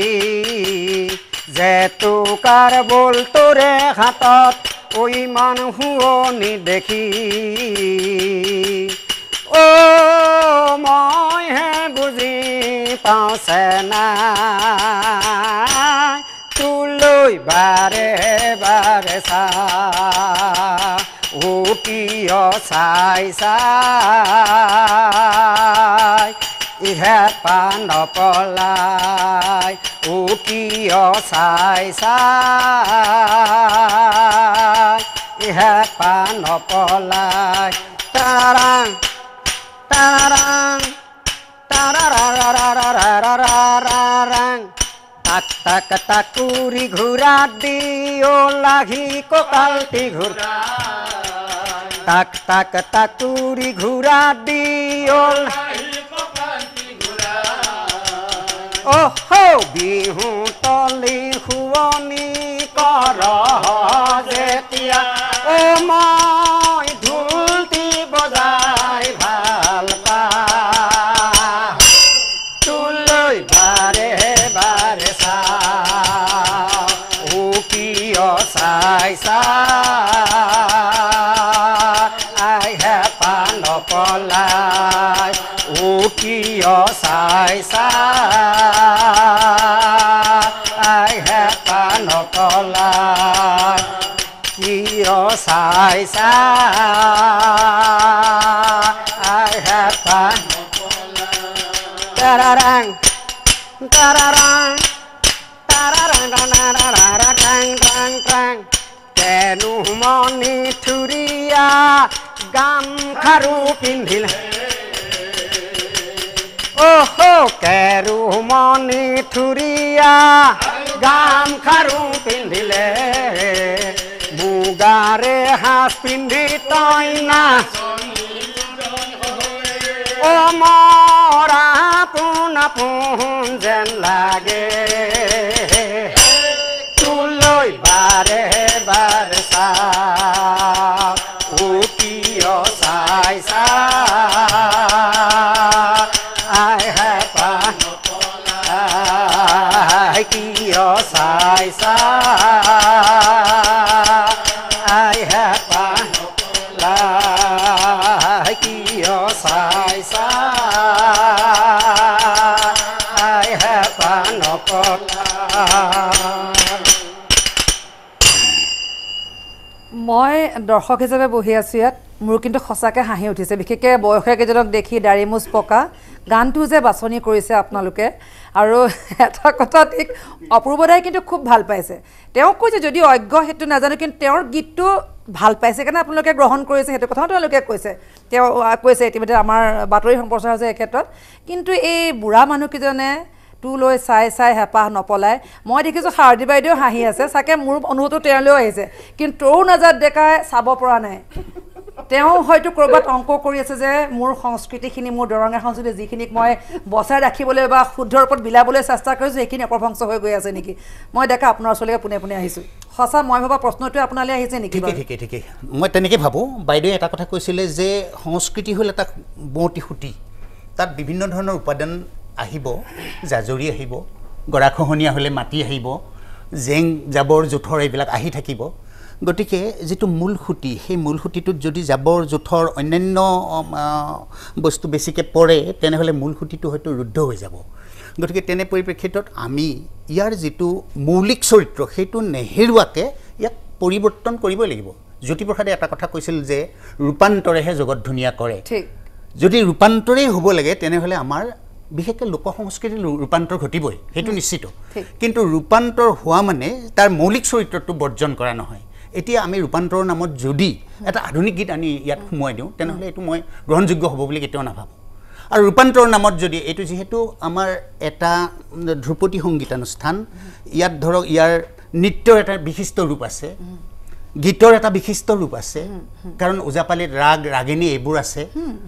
জেতুকাৰ বলটোৰে হাতত ইমান শুৱনি দেখি মইহে বুজি পাওঁছে নাই তোলৈ বাৰে বাৰে কিয় চাই ইহে পান পলাই কিয় চাই ইহে পান পলাই তাৰাং তাৰাং তাৰাৰাৰাৰাৰাৰাৰাং তাক তাক তাকুৰি ঘূৰা দিও লাগি কঁকালটি ঘূৰা তাক তাক তাকুৰি ঘূৰা দিও বিহু তলি শুৱনি কৰ যেতিয়া মই ঢোলটি বজাই ভাল পাওঁ তোলৈ বাৰে বাৰে চাওঁ কিয় চাই হেপা নপলা কিয় চাইছা হেপা তাৰাৰাং তাৰাৰাং তাৰাৰাং টাং টাং টাং কেনু মনি থুৰিয়া গামখাৰু পিন্ধিলে ওহো কেৰু মনি থুৰিয়া গামখাৰু পিন্ধিলে মুগাৰে সাজ পিন্ধি তই না ও মৰা পোন পোন যেন লাগে তোলৈ বাৰে বাৰে চাওঁ কিয় চাইছা আই হেপা কিয় চাইছা আই হেপা কিয় চাইছা আই হেপা নপলা মই দৰ্শক হিচাপে বহি আছোঁ ইয়াত মোৰ কিন্তু সঁচাকৈ হাঁহি উঠিছে বিশেষকৈ বয়সীয়া কেইজনক দেখি দাড়ি মুচ পকা গানটো যে বাছনি কৰিছে আপোনালোকে আৰু এটা কথা ঠিক অপূৰ্বদাই কিন্তু খুব ভাল পাইছে তেওঁ কৈছে যদি অজ্ঞ সেইটো নাজানো কিন্তু তেওঁৰ গীতটো ভাল পাইছে কাৰণে আপোনালোকে গ্ৰহণ কৰিছে সেইটো কথাও তেওঁলোকে কৈছে তেওঁ কৈছে ইতিমধ্যে আমাৰ বাতৰি সম্প্ৰচাৰ হৈছে এই ক্ষেত্ৰত কিন্তু এই বুঢ়া মানুহকেইজনে তোলৈ চাই চাই হেঁপাহ নপলাই মই দেখিছোঁ শাৰদী বাইদেউ হাঁহি আছে চাগে মোৰ অনুভৱটো তেওঁলৈও আহিছে কিন্তু তৰুণাজাত ডেকাই চাব পৰা নাই তেওঁ হয়তো ক'ৰবাত অংক কৰি আছে যে মোৰ সংস্কৃতিখিনি মোৰ দৰঙীয়া সংস্কৃতি যিখিনিক মই বচাই ৰাখিবলৈ বা শুদ্ধ ৰূপত বিলাবলৈ চেষ্টা কৰিছোঁ সেইখিনি অপভ্ৰংশ হৈ গৈ আছে নেকি মই দেখা আপোনাৰ ওচৰলৈকে পোনে পোনে আহিছোঁ সঁচা মই ভাবা প্ৰশ্নটোৱে আপোনালৈ আহিছে নেকি ঠিকে ঠিকে মই তেনেকৈ ভাবোঁ বাইদেৱে এটা কথা কৈছিলে যে সংস্কৃতি হ'ল এটা বওঁতি সুঁতি তাত বিভিন্ন ধৰণৰ উপাদান আহিব জাজৰি আহিব গৰাখহনীয়া হ'লে মাটি আহিব জেং জাবৰ জোঁথৰ এইবিলাক আহি থাকিব গতিকে যেটো মূল খুঁটি সেই মূল খুঁটিটোত যদি জাবৰ জোঁথৰ অন্যান্য বস্তু বেছিকৈ পৰে তেনেহ'লে মূল খুঁটিটো হয়তো ৰুদ্ধ হৈ যাব গতিকে তেনে পৰিপ্ৰেক্ষিতত আমি ইয়াৰ যিটো মৌলিক চৰিত্ৰ সেইটো নেহেৰুৱাকৈ ইয়াক পৰিৱৰ্তন কৰিব লাগিব জ্যোতিপ্ৰসাদে এটা কথা কৈছিল যে ৰূপান্তৰেহে জগত ধুনীয়া কৰে ঠিক যদি ৰূপান্তৰেই হ'ব লাগে তেনেহ'লে আমাৰ বিশেষকৈ লোক সংস্কৃতিৰ ৰূপান্তৰ ঘটিবই সেইটো নিশ্চিত কিন্তু ৰূপান্তৰ হোৱা মানে তাৰ মৌলিক চৰিত্ৰটো বৰ্জন কৰা নহয় এতিয়া আমি ৰূপান্তৰৰ নামত যদি এটা আধুনিক গীত আনি ইয়াত সোমোৱাই দিওঁ তেনেহ'লে এইটো মই গ্ৰহণযোগ্য হ'ব বুলি কেতিয়াও নাভাবোঁ আৰু ৰূপান্তৰৰ নামত যদি এইটো যিহেতু আমাৰ এটা ধ্ৰুপদী সংগীতানুষ্ঠান ইয়াত ধৰক ইয়াৰ নৃত্যৰ এটা বিশিষ্ট ৰূপ আছে গীতৰ এটা বিশিষ্ট ৰূপ আছে কাৰণ ওজাপালিত ৰাগ ৰাগিনী এইবোৰ আছে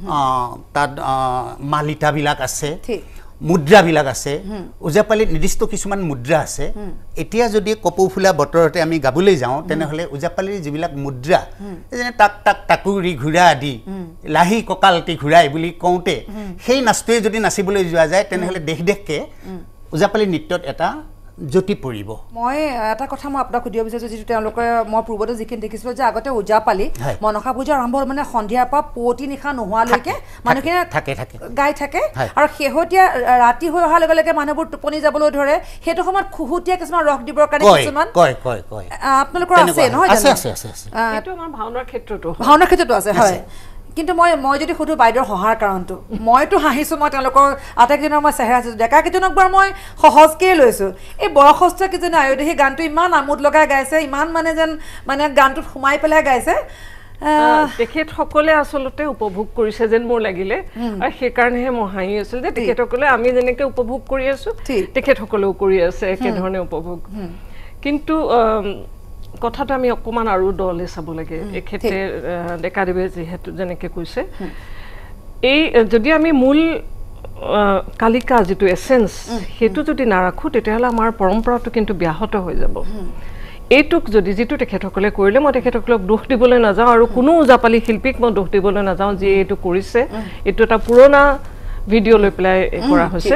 তাত মালিতাবিলাক আছে মুদ্ৰাবিলাক আছে ওজাপালিত নিৰ্দিষ্ট কিছুমান মুদ্ৰা আছে এতিয়া যদি কপৌফুলা বতৰতে আমি গাবলৈ যাওঁ তেনেহ'লে ওজাপালিৰ যিবিলাক মুদ্ৰা যেনে টাক টাক টাকুৰি ঘূৰা আদি লাহি কঁকালটি ঘূৰাই বুলি কওঁতে সেই নাচটোৱে যদি নাচিবলৈ যোৱা যায় তেনেহ'লে দেশ দেশকৈ ওজাপালি নৃত্যত এটা জ্যোতি পৰিব মই এটা কথা মই আপোনাক সুধিব বিচাৰিছোঁ যিটো তেওঁলোকে মই পূৰ্বতে যিখিনি দেখিছিলোঁ যে আগতে ওজাপালি মনসা পূজা আৰম্ভ হ'ল মানে সন্ধিয়াৰ পৰা পুৱতি নিশা নোহোৱালৈকে মানুহখিনি গাই থাকে আৰু শেহতীয়া ৰাতি হৈ অহাৰ লগে লগে মানুহবোৰ টোপনি যাবলৈ ধৰে সেইটো সময়ত খুহুতীয়া কিছুমান ৰস দিবৰ কাৰণে কিছুমান আপোনালোকৰ আছে নহয় এইটো আমাৰ ভাওনাৰ ক্ষেত্ৰতো আছে হয় কিন্তু মই যদি সুধো বাইদেউৰ সহায়ৰ কাৰণটো মইতো হাঁহিছোঁ মই তেওঁলোকৰ আটাইকেইজনৰ মই চেহেৰা আছোঁ ডেকাকেইজনক বাৰু মই সহজকৈয়ে লৈছোঁ এই বয়সস্থ কেইজনে আয়ুধে সেই গানটো ইমান আমোদ লগাই গাইছে ইমান মানে যেন মানে গানটোত সোমাই পেলাই গাইছে তেখেতসকলে আচলতে উপভোগ কৰিছে যেন মোৰ লাগিলে আৰু সেইকাৰণেহে মই হাঁহি আছিল যে তেখেতসকলে আমি যেনেকৈ উপভোগ কৰি আছোঁ তেখেতসকলেও কৰি আছে একেধৰণে উপভোগ কিন্তু কথাটো আমি অকণমান আৰু দলে চাব লাগে এখেতে ডেকাদেৱে যিহেতু যেনেকৈ কৈছে এই যদি আমি মূল কালিকা যিটো এচেঞ্চ সেইটো যদি নাৰাখোঁ তেতিয়াহ'লে আমাৰ পৰম্পৰাটো কিন্তু ব্যাহত হৈ যাব এইটোক যদি যিটো তেখেতসকলে কৰিলে মই তেখেতসকলক দোষ দিবলৈ নাযাওঁ আৰু কোনো ওজাপালি শিল্পীক মই দোষ দিবলৈ নাযাওঁ যিয়ে এইটো কৰিছে এইটো এটা পুৰণা ভিডিঅ' লৈ পেলাই কৰা হৈছে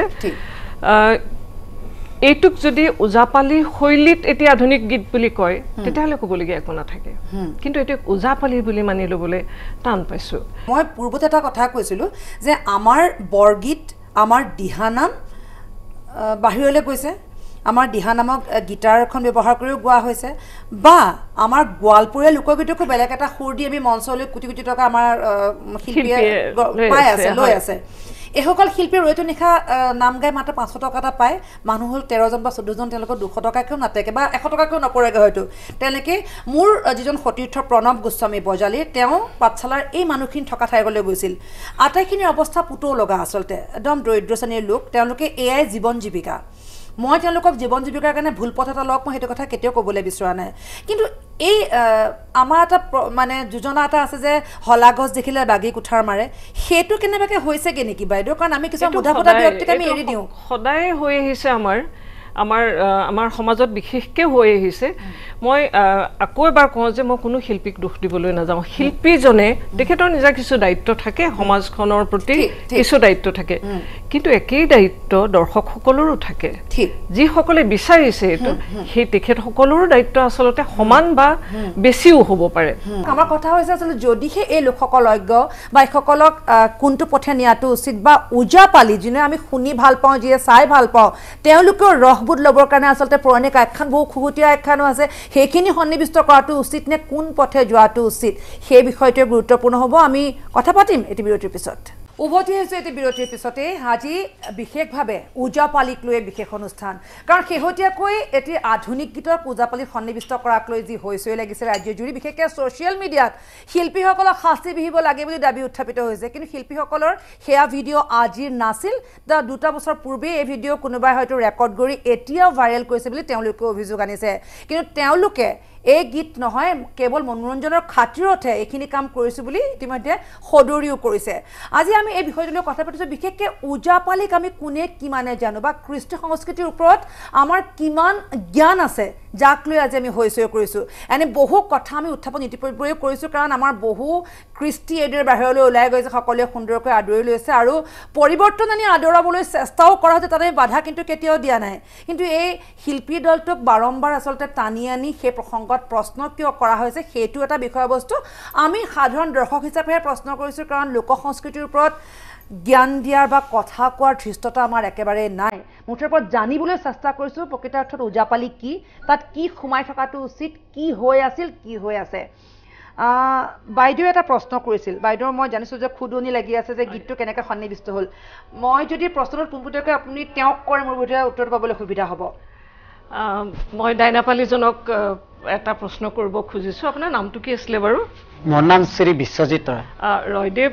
এইটোক যদি ওজাপালি শৈলীত এতিয়া আধুনিক গীত বুলি কয় তেতিয়াহ'লে ক'বলগীয়া একো নাথাকে কিন্তু এইটো ওজাপালি বুলি মানি ল'বলৈ টান পাইছোঁ মই পূৰ্বতে এটা কথা কৈছিলোঁ যে আমাৰ বৰগীত আমাৰ দিহানাম বাহিৰলৈ গৈছে আমাৰ দিহা নামক গীটাৰখন ব্যৱহাৰ কৰিও গোৱা হৈছে বা আমাৰ গোৱালপুৰীয়া লোকগীতকো বেলেগ এটা সুৰ দি আমি মঞ্চলৈ কোটি কোটি টকা আমাৰ শিল্পীয়ে পাই আছে লৈ আছে এসকল শিল্পীৰ ৰৈতো নিশা নাম গাই মাত্ৰ 500 টকা এটা পায় মানুহ হ'ল 13জন বা 14জন তেওঁলোকৰ 200 টকাকেও নাটেকে বা 100 টকাকেও নপৰেগৈ হয়তো তেওঁলোকে মোৰ যিজন সতীৰ্থ প্ৰণৱ গোস্বামী বজালী তেওঁ পাঠশালাৰ এই মানুহখিনি থকা ঠাইলৈ গৈছিল আটাইখিনিৰ অৱস্থা পুতৌ লগা আচলতে একদম দৰিদ্ৰ শ্ৰেণীৰ লোক তেওঁলোকে এয়াই জীৱন জীৱিকা মই তেওঁলোকক জীৱন জীৱিকাৰ কাৰণে ভুল পথ এটা লওক মই সেইটো কথা কেতিয়াও ক'বলৈ বিচৰা নাই কিন্তু এই আমাৰ এটা মানে যোজনা এটা আছে যে হলাগছ দেখিলে বাগি কুঠাৰ মাৰে সেইটো কেনেবাকে হৈছেগে নেকি বাইদেউ কাৰণ আমি কিছু মুধাপটা ব্যক্তিক আমি এৰি দিওঁ সদায় হৈ আহিছে আমাৰ সমাজত বিশেষকৈ হৈ আহিছে মই আকৌ এবাৰ কওঁ যে মই কোনো শিল্পীক দোষ দিবলৈ নাযাওঁ শিল্পীজনে তেখেতৰ নিজা কিছু দায়িত্ব থাকে সমাজখনৰ প্ৰতি কিছু দায়িত্ব থাকে কিন্তু একেই দায়িত্ব দৰ্শকসকলৰো থাকে যিসকলে বিচাৰিছে এইটো সেই তেখেতসকলৰো দায়িত্ব আচলতে সমান বা বেছিও হ'ব পাৰে আমাৰ কথা হৈছে আচলতে যদিহে এই লোকসকল অজ্ঞ বা এইসকলক কোনটো পথে নিয়াটো উচিত বা ওজাপালি যিনে আমি শুনি ভাল পাওঁ যিয়ে চাই ভাল পাওঁ তেওঁলোকৰ ৰসবোধ ল'বৰ কাৰণে আচলতে পৌৰাণিক আখ্যান বহু খুহুতীয়া আখ্যানো আছে সেইখিনি সন্নিবিষ্ট কৰাটো উচিত নে কোন পথে যোৱাটো উচিত সেই বিষয়টোৱে গুৰুত্বপূৰ্ণ হ'ব আমি কথা পাতিম এটি বিৰতিৰ পিছত উভতি আহিছোঁ এটি বিৰতিৰ পিছতে আজি বিশেষভাৱে ওজাপালিক লৈ বিশেষ অনুষ্ঠান কাৰণ শেহতীয়াকৈ এটি আধুনিক গীতৰ ওজাপালিক সন্নিবিষ্ট কৰাক লৈ যি হৈচৈ লাগিছে ৰাজ্যজুৰি বিশেষকৈ ছ'চিয়েল মিডিয়াত শিল্পীসকলক শাস্তি বিহিব লাগে বুলি দাবী উত্থাপিত হৈছে কিন্তু শিল্পীসকলৰ সেয়া ভিডিঅ' আজিৰ নাছিল দুটা বছৰ পূৰ্বে এই ভিডিঅ' কোনোবাই হয়তো ৰেকৰ্ড কৰি এতিয়াও ভাইৰেল কৰিছে বুলি তেওঁলোকে অভিযোগ আনিছে কিন্তু তেওঁলোকে এই গীত নহয় কেৱল মনোৰঞ্জনৰ খাতিৰতহে এইখিনি কাম কৰিছোঁ বুলি ইতিমধ্যে সদৰিও কৰিছে আজি আমি এই বিষয়টো লৈ কথা পাতিছোঁ বিশেষকৈ ওজাপালিক আমি কোনে কিমানে জানো বা কৃষ্টি সংস্কৃতিৰ ওপৰত আমাৰ কিমান জ্ঞান আছে যাক লৈ আজি আমি হৈচৈ কৰিছোঁ এনে বহু কথা আমি উত্থাপন ইতিপূৰ্বে কৰিছোঁ কাৰণ আমাৰ বহু কৃষ্টি এইদৰে বাহিৰলৈ ওলাই গৈছে সকলোৱে সুন্দৰকৈ আদৰি লৈছে আৰু পৰিৱৰ্তন আনি আদৰাবলৈ চেষ্টাও কৰা হৈছে তাতে বাধা কিন্তু কেতিয়াও দিয়া নাই কিন্তু এই শিল্পী দলটোক বাৰম্বাৰ আচলতে টানি আনি সেই প্ৰসংগত প্ৰশ্ন কিয় কৰা হৈছে সেইটো এটা বিষয়বস্তু আমি সাধাৰণ দৰ্শক হিচাপে প্ৰশ্ন কৰিছোঁ কাৰণ লোক সংস্কৃতিৰ ওপৰত জ্ঞান দিয়াৰ বা কথা কোৱাৰ ধৃষ্টতা আমাৰ একেবাৰে নাই মুঠৰ ওপৰত জানিবলৈ চেষ্টা কৰিছোঁ প্ৰকৃতাৰ্থত ওজাপালি কি তাত কি সোমাই থকাটো উচিত কি হৈ আছিল কি হৈ আছে বাইদেৱে এটা প্ৰশ্ন কৰিছিল বাইদেউৰ মই জানিছোঁ যে খুদনি লাগি আছে যে গীতটো কেনেকৈ সন্নিবিষ্ট হ'ল মই যদি প্ৰশ্নটোত পোনপটীয়াকৈ আপুনি তেওঁক কৰে মোৰ বোধহয় উত্তৰ পাবলৈ সুবিধা হ'ব মই ডাইনাপালিজনক এটা প্ৰশ্ন কৰিব খুজিছোঁ আপোনাৰ নামটো কি আছিলে বাৰু মোৰ নাম শ্ৰী বিশ্বজিত ৰয়দেৱ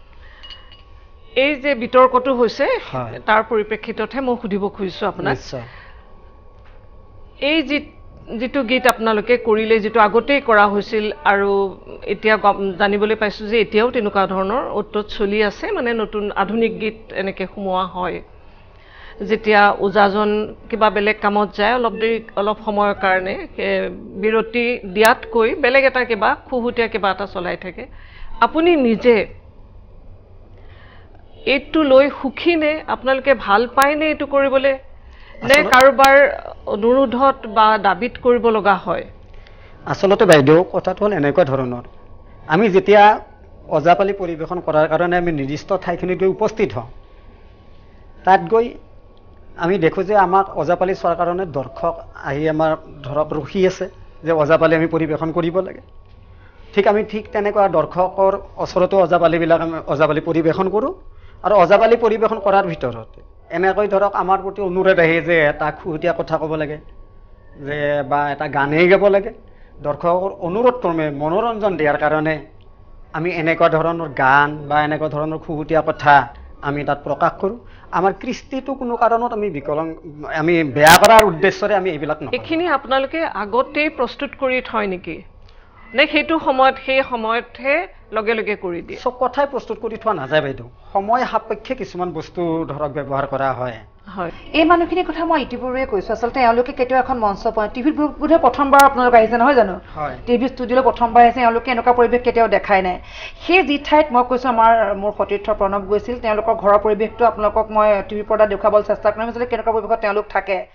এই যে বিতৰ্কটো হৈছে তাৰ পৰিপ্ৰেক্ষিততহে মই সুধিব খুজিছোঁ আপোনাক এই যিটো গীত আপোনালোকে কৰিলে যিটো আগতেই কৰা হৈছিল আৰু এতিয়া জানিবলৈ পাইছোঁ যে এতিয়াও তেনেকুৱা ধৰণৰ অত্যত চলি আছে মানে নতুন আধুনিক গীত এনেকৈ সোমোৱা হয় যেতিয়া ওজাজন কিবা বেলেগ কামত যায় অলপ সময়ৰ কাৰণে বিৰতি দিয়াতকৈ বেলেগ এটা কিবা খুহুতীয়া কিবা এটা চলাই থাকে আপুনি নিজে এইটো লৈ সুখী নে আপোনালোকে ভাল পায়নে এইটো কৰিবলৈ নে কাৰোবাৰ অনুৰোধত বা দাবীত কৰিব লগা হয় আচলতে বাইদেউ কথাটো হ'ল এনেকুৱা ধৰণৰ আমি যেতিয়া ওজাপালি পৰিৱেশন কৰাৰ কাৰণে আমি নিৰ্দিষ্ট ঠাইখিনিত গৈ উপস্থিত হওঁ তাত গৈ আমি দেখোঁ যে আমাক ওজাপালি চোৱাৰ কাৰণে দৰ্শক আহি আমাৰ ধৰক ৰখি আছে যে ওজাপালি আমি পৰিৱেশন কৰিব লাগে ঠিক তেনেকুৱা দৰ্শকৰ ওচৰতো ওজাপালি পৰিৱেশন কৰোঁ আৰু ওজাপালি পৰিৱেশন কৰাৰ ভিতৰত এনেকৈ ধৰক আমাৰ প্ৰতি অনুৰোধ আহে যে এটা খুহুতীয়া কথা ক'ব লাগে যে বা এটা গানেই গাব লাগে দৰ্শকৰ অনুৰোধ ক্ৰমে মনোৰঞ্জন দিয়াৰ কাৰণে আমি এনেকুৱা ধৰণৰ গান বা এনেকুৱা ধৰণৰ খুহুতীয়া কথা আমি তাত প্ৰকাশ কৰোঁ আমাৰ কৃষ্টিটো কোনো কাৰণত আমি বেয়া কৰাৰ উদ্দেশ্যৰে আমি এইবিলাক নকৰোঁ এইখিনি আপোনালোকে আগতেই প্ৰস্তুত কৰি থয় নেকি নে সেইটো সময়ত সেই সময়তহে লগে লগে কৰি দিয়ে চব কথাই প্ৰস্তুত কৰি থোৱা নাযায় বাইদেউ সময় সাপেক্ষে কিছুমান বস্তু ধৰক ব্যৱহাৰ কৰা হয় এই মানুহখিনিৰ কথা মই ইতিপূৰ্বে কৈছোঁ আচলতে এওঁলোকে কেতিয়াও এখন মঞ্চ পায় টিভিত বোধহয় প্ৰথমবাৰ আপোনালোক আহিছে নহয় জানো টিভি ষ্টুডিঅ'লৈ প্ৰথমবাৰ আহিছে এওঁলোকে এনেকুৱা পৰিৱেশ কেতিয়াও দেখাই নাই সেই যি ঠাইত মই কৈছোঁ মোৰ সতীৰ্থ প্ৰণৱ গৈছিল তেওঁলোকৰ ঘৰৰ পৰিৱেশটো আপোনালোকক মই টিভি পৰ্দাত দেখুৱাবলৈ চেষ্টা কৰিম আচলতে কেনেকুৱা পৰিৱেশত তেওঁলোক থাকে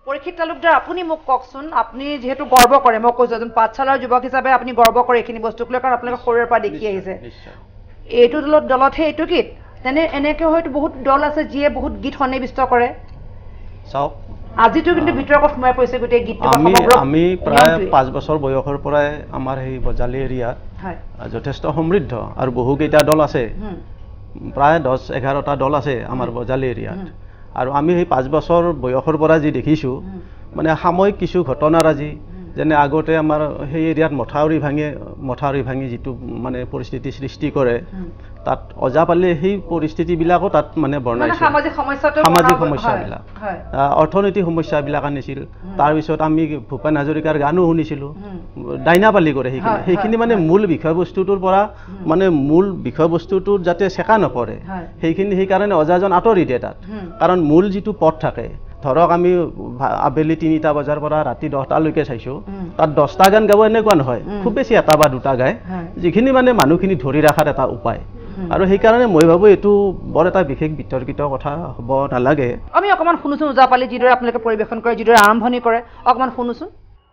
পৰীক্ষিত তালুকদাৰ আপুনি মোক কওকচোন আপুনি যেহেতু গৰ্ব কৰে মই কৈছো এজন পাঠশালাৰ যুৱক হিচাপে আপুনি গৰ্ব কৰে এইখিনি বস্তুক লৈ কাৰণ আপোনালোকে সৰুৰে পৰা দেখি আহিছে এইটো দলতহে এইটো গীত তেনে এনেকৈ হয়তো বহুত দল আছে যিয়ে বহুত গীত সন্নিৱিষ্ট কৰে চাওক আজিতো কিন্তু ভিতৰত সোমাই পৰিছে গোটেই গীতটো আমি প্ৰায় 5 বছৰ বয়সৰ পৰাই আমাৰ এই বজালি এৰিয়াত যথেষ্ট সমৃদ্ধ আৰু বহুকেইটা দল আছে প্ৰায় 10-11টা দল আছে আমাৰ বজালি এৰিয়াত আৰু আমি সেই 5 বছৰ বয়সৰ পৰা যি দেখিছোঁ মানে সাময়িক কিছু ঘটনাৰাজি যেনে আগতে আমাৰ সেই এৰিয়াত মথাউৰি ভাঙি যিটো মানে পৰিস্থিতি সৃষ্টি কৰে তাত অজাপালি সেই পৰিস্থিতিবিলাকো তাত মানে বৰ্ণাইছে সামাজিক সমস্যাবিলাক অৰ্থনৈতিক সমস্যাবিলাক আনিছিল তাৰপিছত আমি ভূপেন হাজৰিকাৰ গানো শুনিছিলোঁ ডাইনাপালি কৰে সেইখিনি মানে মূল বিষয়বস্তুটোৰ পৰা মানে মূল বিষয়বস্তুটোৰ যাতে চেকা নপৰে সেইকাৰণে অজাজন আঁতৰি দিয়ে তাত কাৰণ মূল যিটো পথ থাকে ধৰক আমি আবেলি 3টা বজাৰ পৰা ৰাতি 10টালৈকে চাইছোঁ তাত 10টা গান গাব এনেকুৱা নহয় খুব বেছি 1 বা 2টা গায় যিখিনি মানে মানুহখিনি ধৰি ৰখাৰ এটা উপায় আৰু সেইকাৰণে মই ভাবোঁ এইটো বৰ এটা বিশেষ বিতৰ্কিত কথা হ'ব নালাগে আমি অকণমান শুনোচোন ওজাপালি যিদৰে আপোনালোকে পৰিৱেশন কৰে যিদৰে আৰম্ভণি কৰে অকণমান শুনোচোন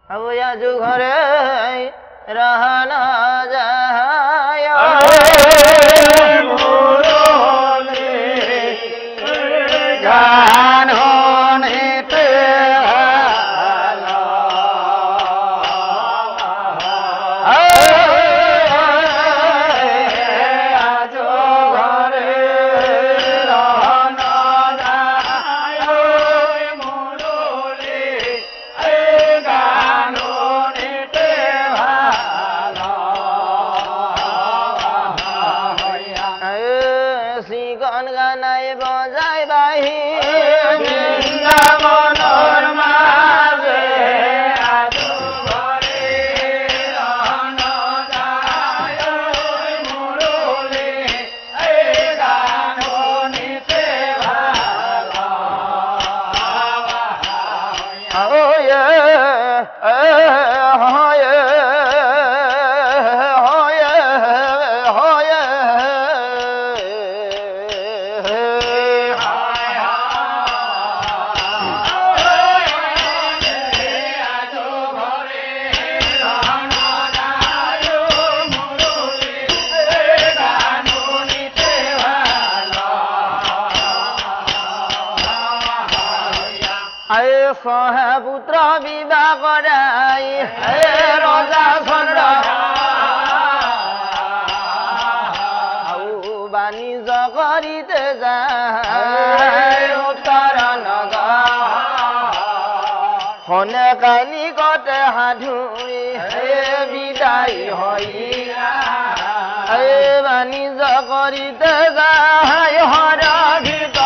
পুত্ৰ বিবাহ কৰাই ৰজা চন্দ্ৰ বাণিজ্য কৰিতে যায় উত্তৰ নগৰ খনে কালি কতে সাধুৰি বিদায় হৈ বাণিজ্য কৰিতে যায় হৰভিত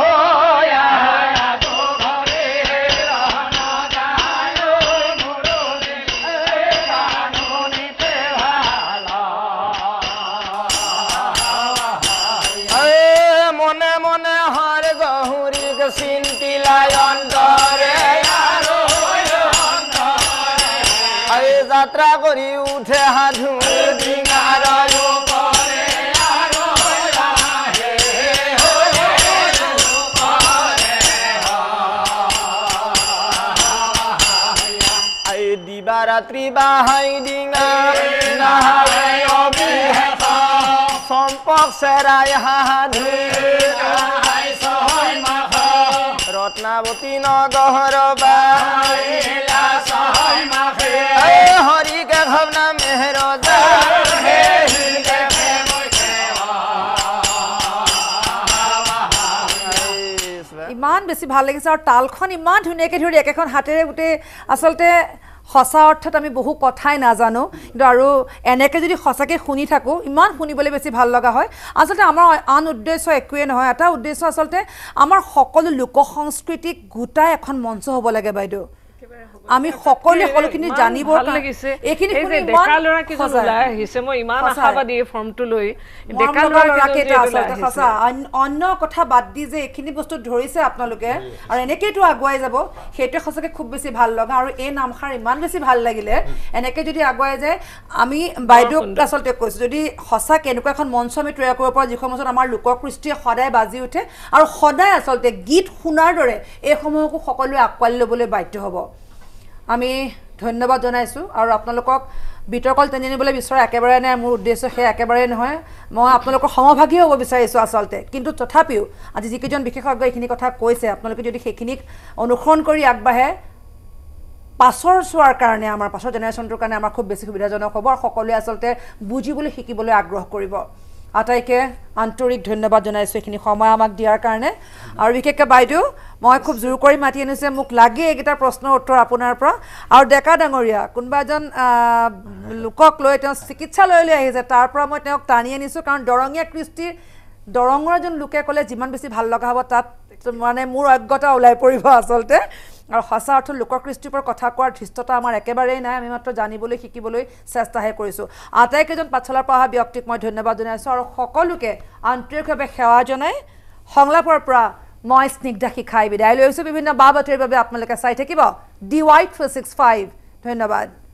যাত্ৰা কৰি উঠে সাধু দিবা ৰাত্ৰি বাহাই ডিঙা চম্পক চেৰাই সাধু ৰত্নাৱতী নগৰ হৰি কে ভাৱনা মেহৰ ইমান বেছি ভাল লাগিছে আৰু তালখন ইমান ধুনীয়াকৈ ধৰি একেখন হাতেৰে গোটেই আচলতে সঁচা অৰ্থত আমি বহু কথাই নাজানো কিন্তু আৰু এনেকৈ যদি সঁচাকৈ শুনি থাকোঁ ইমান শুনিবলৈ বেছি ভাল লগা হয় আচলতে আমাৰ আন উদ্দেশ্য একোৱেই নহয় এটা উদ্দেশ্য আচলতে আমাৰ সকলো লোক সংস্কৃতিক গোটাই এখন মঞ্চ হ'ব লাগে বাইদেউ আমি সকলোৱে সকলোখিনি জানিব লাগিছে এইখিনি শুনি ডেকা ল'ৰা কিজন ওলাই আহিছে মই ইমান আশাবাদী এই ফৰ্মটো লৈ ডেকা ল'ৰা কেইটা আচলতে সঁচা অন্য কথা বাদ দি যে এইখিনি বস্তু ধৰিছে আপোনালোকে আৰু এনেকৈতো আগুৱাই যাব সেইটোৱে সঁচাকৈ খুব বেছি ভাল লগা আৰু এই নামষাৰ ইমান বেছি ভাল লাগিলে এনেকৈ যদি আগুৱাই যায় আমি বাইদেউক আচলতে কৈছোঁ যদি সঁচাকৈ এনেকুৱা এখন মঞ্চ আমি তৈয়াৰ কৰিব পৰা যিখন মঞ্চত আমাৰ লোককৃষ্টিয়ে সদায় বাজি উঠে আৰু সদায় আচলতে গীত শুনাৰ দৰে এইসমূহকো সকলোৱে আঁকোৱালি ল'বলৈ বাধ্য হ'ব আমি ধন্যবাদ জনাইছোঁ আৰু আপোনালোকক বিতৰ্কত টানি আনিবলৈ বিচৰা একেবাৰে নাই মোৰ উদ্দেশ্য সেই একেবাৰে নহয় মই আপোনালোকৰ সমভাগী হ'ব বিচাৰিছোঁ আচলতে কিন্তু তথাপিও আজি যিকেইজন বিশেষজ্ঞ এইখিনি কথা কৈছে আপোনালোকে যদি সেইখিনিক অনুসৰণ কৰি আগবাঢ়ে পাছৰ চোৱাৰ কাৰণে আমাৰ পাছৰ জেনেৰেশ্যনটোৰ কাৰণে আমাৰ খুব বেছি সুবিধাজনক হ'ব আৰু সকলোৱে আচলতে বুজিবলৈ শিকিবলৈ আগ্ৰহ কৰিব আটাইকে আন্তৰিক ধন্যবাদ জনাইছোঁ এইখিনি সময় আমাক দিয়াৰ কাৰণে আৰু বিশেষকৈ বাইদেউ মই খুব জোৰ কৰি মাতি আনিছে মোক লাগে এইকেইটা প্ৰশ্নৰ উত্তৰ আপোনাৰ পৰা আৰু ডেকা ডাঙৰীয়া কোনোবা এজন লোকক লৈ তেওঁ চিকিৎসালয়লৈ আহিছে তাৰ পৰা মই তেওঁক টানি আনিছোঁ কাৰণ দৰঙীয়া কৃষ্টিৰ দৰঙৰ এজন লোকে ক'লে যিমান বেছি ভাল লগা হ'ব তাত মানে মোৰ অজ্ঞতা ওলাই পৰিব আচলতে আৰু সঁচা অৰ্থত লোককৃষ্টিৰ পৰা কথা কোৱাৰ ধৃষ্টতা আমাৰ একেবাৰেই নাই আমি মাত্ৰ জানিবলৈ শিকিবলৈ চেষ্টাহে কৰিছোঁ আটাইকেইজন পাঠশালাৰ পৰা অহা ব্যক্তিক মই ধন্যবাদ জনাইছোঁ আৰু সকলোকে আন্তৰিকভাৱে সেৱা জনাই সংলাপৰ পৰা মই স্নিগ্ধাশিখাই বিদায় লৈছোঁ বিভিন্ন বা বাতৰিৰ বাবে আপোনালোকে চাই থাকিব DY365 ধন্যবাদ